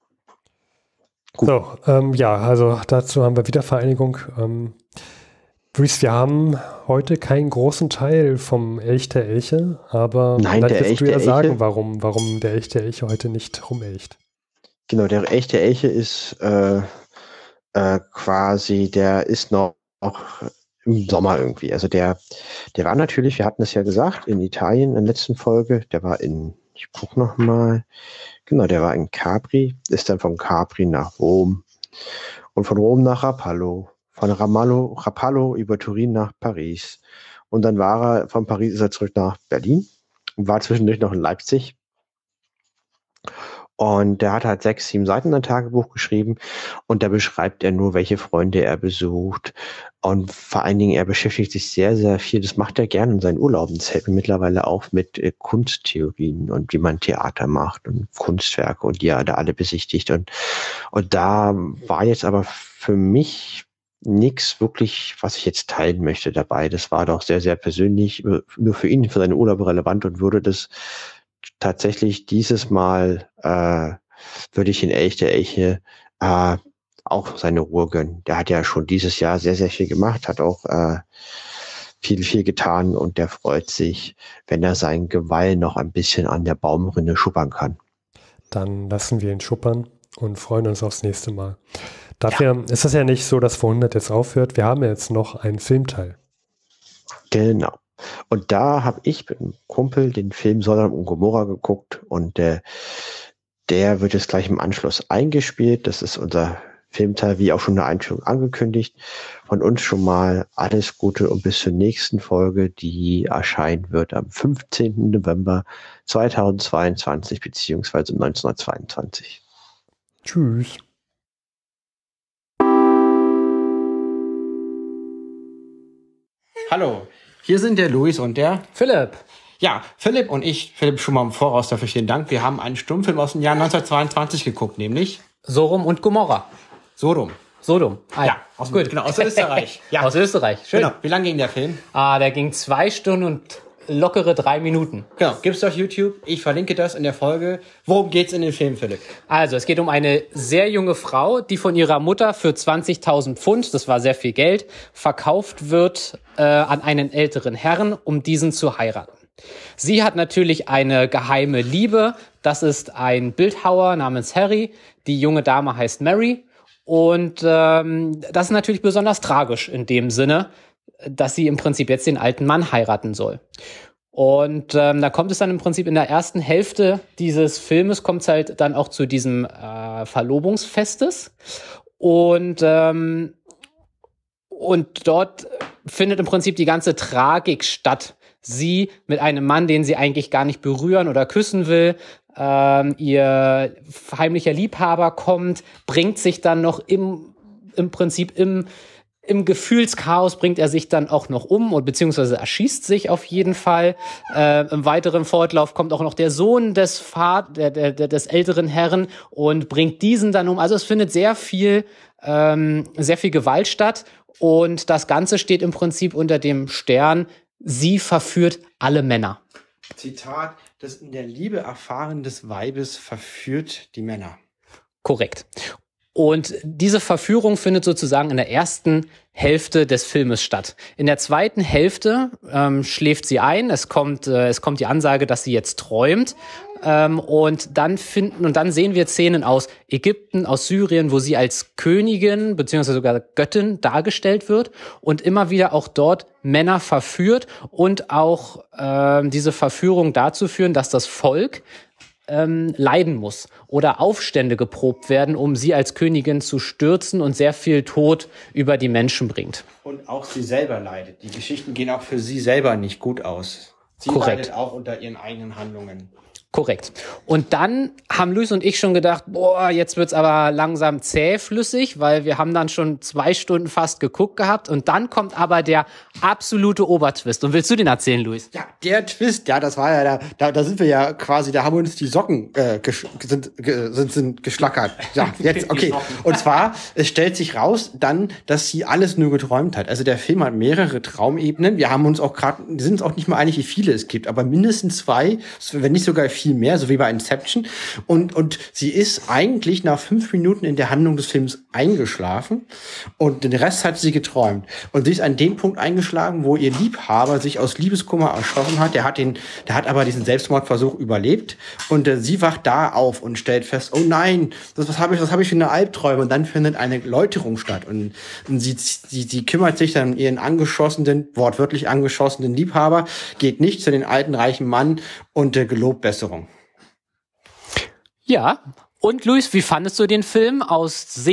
Gut. So, ähm, ja, also dazu haben wir Wiedervereinigung. Ähm, Bruce, wir haben heute keinen großen Teil vom Elch der Elche, aber Nein, der Elch du ja der sagen, Elche. Warum, warum der Elch der Elche heute nicht rumelcht. Genau, der Elch der Elche ist äh, äh, quasi, der ist noch, noch im Sommer irgendwie. Also der, der war natürlich, wir hatten es ja gesagt, in Italien in der letzten Folge, der war in, ich gucke nochmal, genau, der war in Capri, ist dann von Capri nach Rom und von Rom nach Rapallo, von Ramallo, Rapallo über Turin nach Paris. Und dann war er, von Paris ist er zurück nach Berlin und war zwischendurch noch in Leipzig. Und der hat halt sechs, sieben Seiten ein Tagebuch geschrieben und da beschreibt er nur, welche Freunde er besucht. Und vor allen Dingen, er beschäftigt sich sehr, sehr viel, das macht er gerne in seinen Urlauben. Das hält mir mittlerweile auf mit äh, Kunsttheorien und wie man Theater macht und Kunstwerke und die er da alle besichtigt. Und, und da war jetzt aber für mich nichts wirklich, was ich jetzt teilen möchte dabei. Das war doch sehr, sehr persönlich, nur für ihn, für seine Urlaube relevant und würde das tatsächlich dieses Mal äh, würde ich in Elch der Elche äh, auch seine Ruhe gönnen. Der hat ja schon dieses Jahr sehr, sehr viel gemacht, hat auch äh, viel, viel getan und der freut sich, wenn er sein Geweih noch ein bisschen an der Baumrinne schuppern kann. Dann lassen wir ihn schuppern und freuen uns aufs nächste Mal. Dafür ja. ist es ja nicht so, dass vor hundert jetzt aufhört. Wir haben ja jetzt noch einen Filmteil. Genau. Und da habe ich mit einem Kumpel den Film Sodom und Gomorra geguckt und äh, der wird jetzt gleich im Anschluss eingespielt. Das ist unser Filmteil, wie auch schon in der Einführung angekündigt. Von uns schon mal alles Gute und bis zur nächsten Folge, die erscheinen wird am fünfzehnten November zweitausendzweiundzwanzig beziehungsweise neunzehnhundertzweiundzwanzig. Tschüss. Hallo. Hier sind der Luis und der Philipp. Ja, Philipp und ich, Philipp schon mal im Voraus, dafür vielen Dank. Wir haben einen Stummfilm aus dem Jahr neunzehnhundertzweiundzwanzig geguckt, nämlich Sodom und Gomorra. Sodom. Sodom. Ah, ja, aus, gut. Genau, aus Österreich. Ja. Aus Österreich, schön. Genau. Wie lang ging der Film? Ah, der ging zwei Stunden und lockere drei Minuten. Genau, gibt's auf YouTube. Ich verlinke das in der Folge. Worum geht's in dem Film, Philipp? Also, es geht um eine sehr junge Frau, die von ihrer Mutter für zwanzigtausend Pfund, das war sehr viel Geld, verkauft wird äh, an einen älteren Herrn, um diesen zu heiraten. Sie hat natürlich eine geheime Liebe. Das ist ein Bildhauer namens Harry. Die junge Dame heißt Mary. Und ähm, das ist natürlich besonders tragisch in dem Sinne, dass sie im Prinzip jetzt den alten Mann heiraten soll. Und ähm, da kommt es dann im Prinzip in der ersten Hälfte dieses Filmes, kommt es halt dann auch zu diesem äh, Verlobungsfestes. Und, ähm, und dort findet im Prinzip die ganze Tragik statt. Sie mit einem Mann, den sie eigentlich gar nicht berühren oder küssen will, ähm, ihr heimlicher Liebhaber kommt, bringt sich dann noch im, im Prinzip im Im Gefühlschaos bringt er sich dann auch noch um und beziehungsweise erschießt sich auf jeden Fall. Äh, im weiteren Fortlauf kommt auch noch der Sohn des Vat der, der, des älteren Herrn und bringt diesen dann um. Also es findet sehr viel, ähm, sehr viel Gewalt statt und das Ganze steht im Prinzip unter dem Stern: Sie verführt alle Männer. Zitat: Das in der Liebe erfahren des Weibes verführt die Männer. Korrekt. Und diese Verführung findet sozusagen in der ersten Hälfte des Filmes statt. In der zweiten Hälfte ähm, schläft sie ein. Es kommt, äh, es kommt die Ansage, dass sie jetzt träumt. Ähm, und dann finden und dann sehen wir Szenen aus Ägypten, aus Syrien, wo sie als Königin beziehungsweise sogar Göttin dargestellt wird und immer wieder auch dort Männer verführt und auch äh, diese Verführung dazu führen, dass das Volk Ähm, leiden muss oder Aufstände geprobt werden, um sie als Königin zu stürzen und sehr viel Tod über die Menschen bringt. Und auch sie selber leidet. Die Geschichten gehen auch für sie selber nicht gut aus. Sie Korrekt. leidet auch unter ihren eigenen Handlungen. Korrekt. Und dann haben Luis und ich schon gedacht, boah, jetzt wird's aber langsam zähflüssig, weil wir haben dann schon zwei Stunden fast geguckt gehabt und dann kommt aber der absolute Obertwist. Und willst du den erzählen, Luis? Ja, der Twist, ja, das war ja, da, da, da sind wir ja quasi, da haben uns die Socken äh, gesch sind, ge sind, sind geschlackert. Ja, jetzt, okay. Und zwar, es stellt sich raus dann, dass sie alles nur geträumt hat. Also der Film hat mehrere Traumebenen. Wir haben uns auch gerade, sind uns auch nicht mal einig, wie viele es gibt, aber mindestens zwei, wenn nicht sogar viel mehr, so wie bei Inception. Und, und sie ist eigentlich nach fünf Minuten in der Handlung des Films eingeschlafen und den Rest hat sie geträumt. Und sie ist an dem Punkt eingeschlagen, wo ihr Liebhaber sich aus Liebeskummer erschossen hat. Der hat den, der hat aber diesen Selbstmordversuch überlebt und äh, sie wacht da auf und stellt fest, oh nein, das, was habe ich, was habe ich für eine Albträume? Und dann findet eine Läuterung statt und, und sie, sie, sie kümmert sich dann um ihren angeschossenen, wortwörtlich angeschossenen Liebhaber, geht nicht zu den alten reichen Mann und äh, gelobt Besserung. Ja. Und Luis, wie fandest du den Film aus Sicht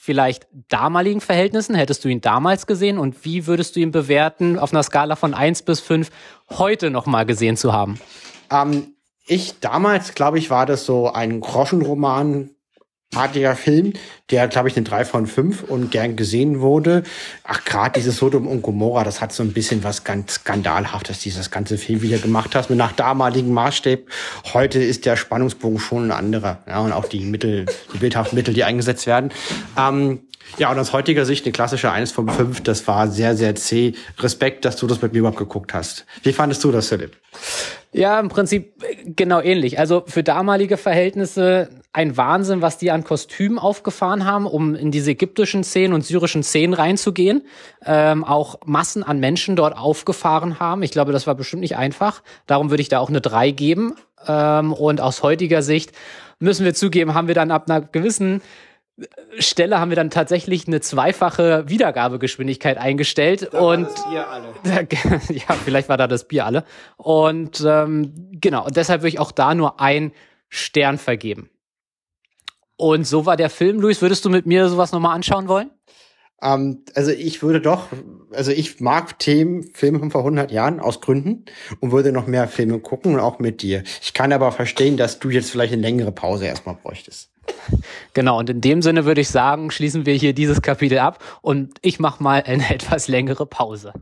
vielleicht damaligen Verhältnissen? Hättest du ihn damals gesehen? Und wie würdest du ihn bewerten auf einer Skala von eins bis fünf heute nochmal gesehen zu haben? Ähm, ich damals, glaube ich, war das so ein Groschenroman, artiger Film, der, glaube ich, eine drei von fünf und gern gesehen wurde. Ach, gerade dieses Sodom und Gomorra, das hat so ein bisschen was ganz Skandalhaftes, dieses ganze Film wieder gemacht hast, nach damaligen Maßstab. Heute ist der Spannungsbogen schon ein anderer. Ja, und auch die Mittel, die bildhaften Mittel, die eingesetzt werden. Ähm, ja, und aus heutiger Sicht eine klassische eins von fünf, das war sehr, sehr zäh. Respekt, dass du das mit mir überhaupt geguckt hast. Wie fandest du das, Philipp? Ja, im Prinzip genau ähnlich. Also für damalige Verhältnisse ein Wahnsinn, was die an Kostümen aufgefahren haben, um in diese ägyptischen Szenen und syrischen Szenen reinzugehen. Ähm, auch Massen an Menschen dort aufgefahren haben. Ich glaube, das war bestimmt nicht einfach. Darum würde ich da auch eine drei geben. Ähm, und aus heutiger Sicht müssen wir zugeben, haben wir dann ab einer gewissen Stelle haben wir dann tatsächlich eine zweifache Wiedergabegeschwindigkeit eingestellt. Da und war das Bier alle. Ja, vielleicht war da das Bier alle. Und ähm, genau, und deshalb würde ich auch da nur einen Stern vergeben. Und so war der Film. Luis, würdest du mit mir sowas nochmal anschauen wollen? Ähm, also ich würde doch, also ich mag Themen, Filme von vor hundert Jahren aus Gründen und würde noch mehr Filme gucken und auch mit dir. Ich kann aber verstehen, dass du jetzt vielleicht eine längere Pause erstmal bräuchtest. Genau, und in dem Sinne würde ich sagen, schließen wir hier dieses Kapitel ab und ich mache mal eine etwas längere Pause.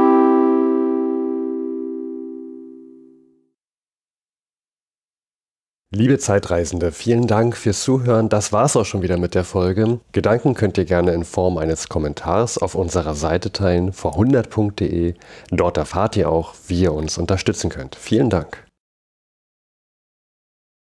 Liebe Zeitreisende, vielen Dank fürs Zuhören. Das war's auch schon wieder mit der Folge. Gedanken könnt ihr gerne in Form eines Kommentars auf unserer Seite teilen, vor hundert punkt de. Dort erfahrt ihr auch, wie ihr uns unterstützen könnt. Vielen Dank.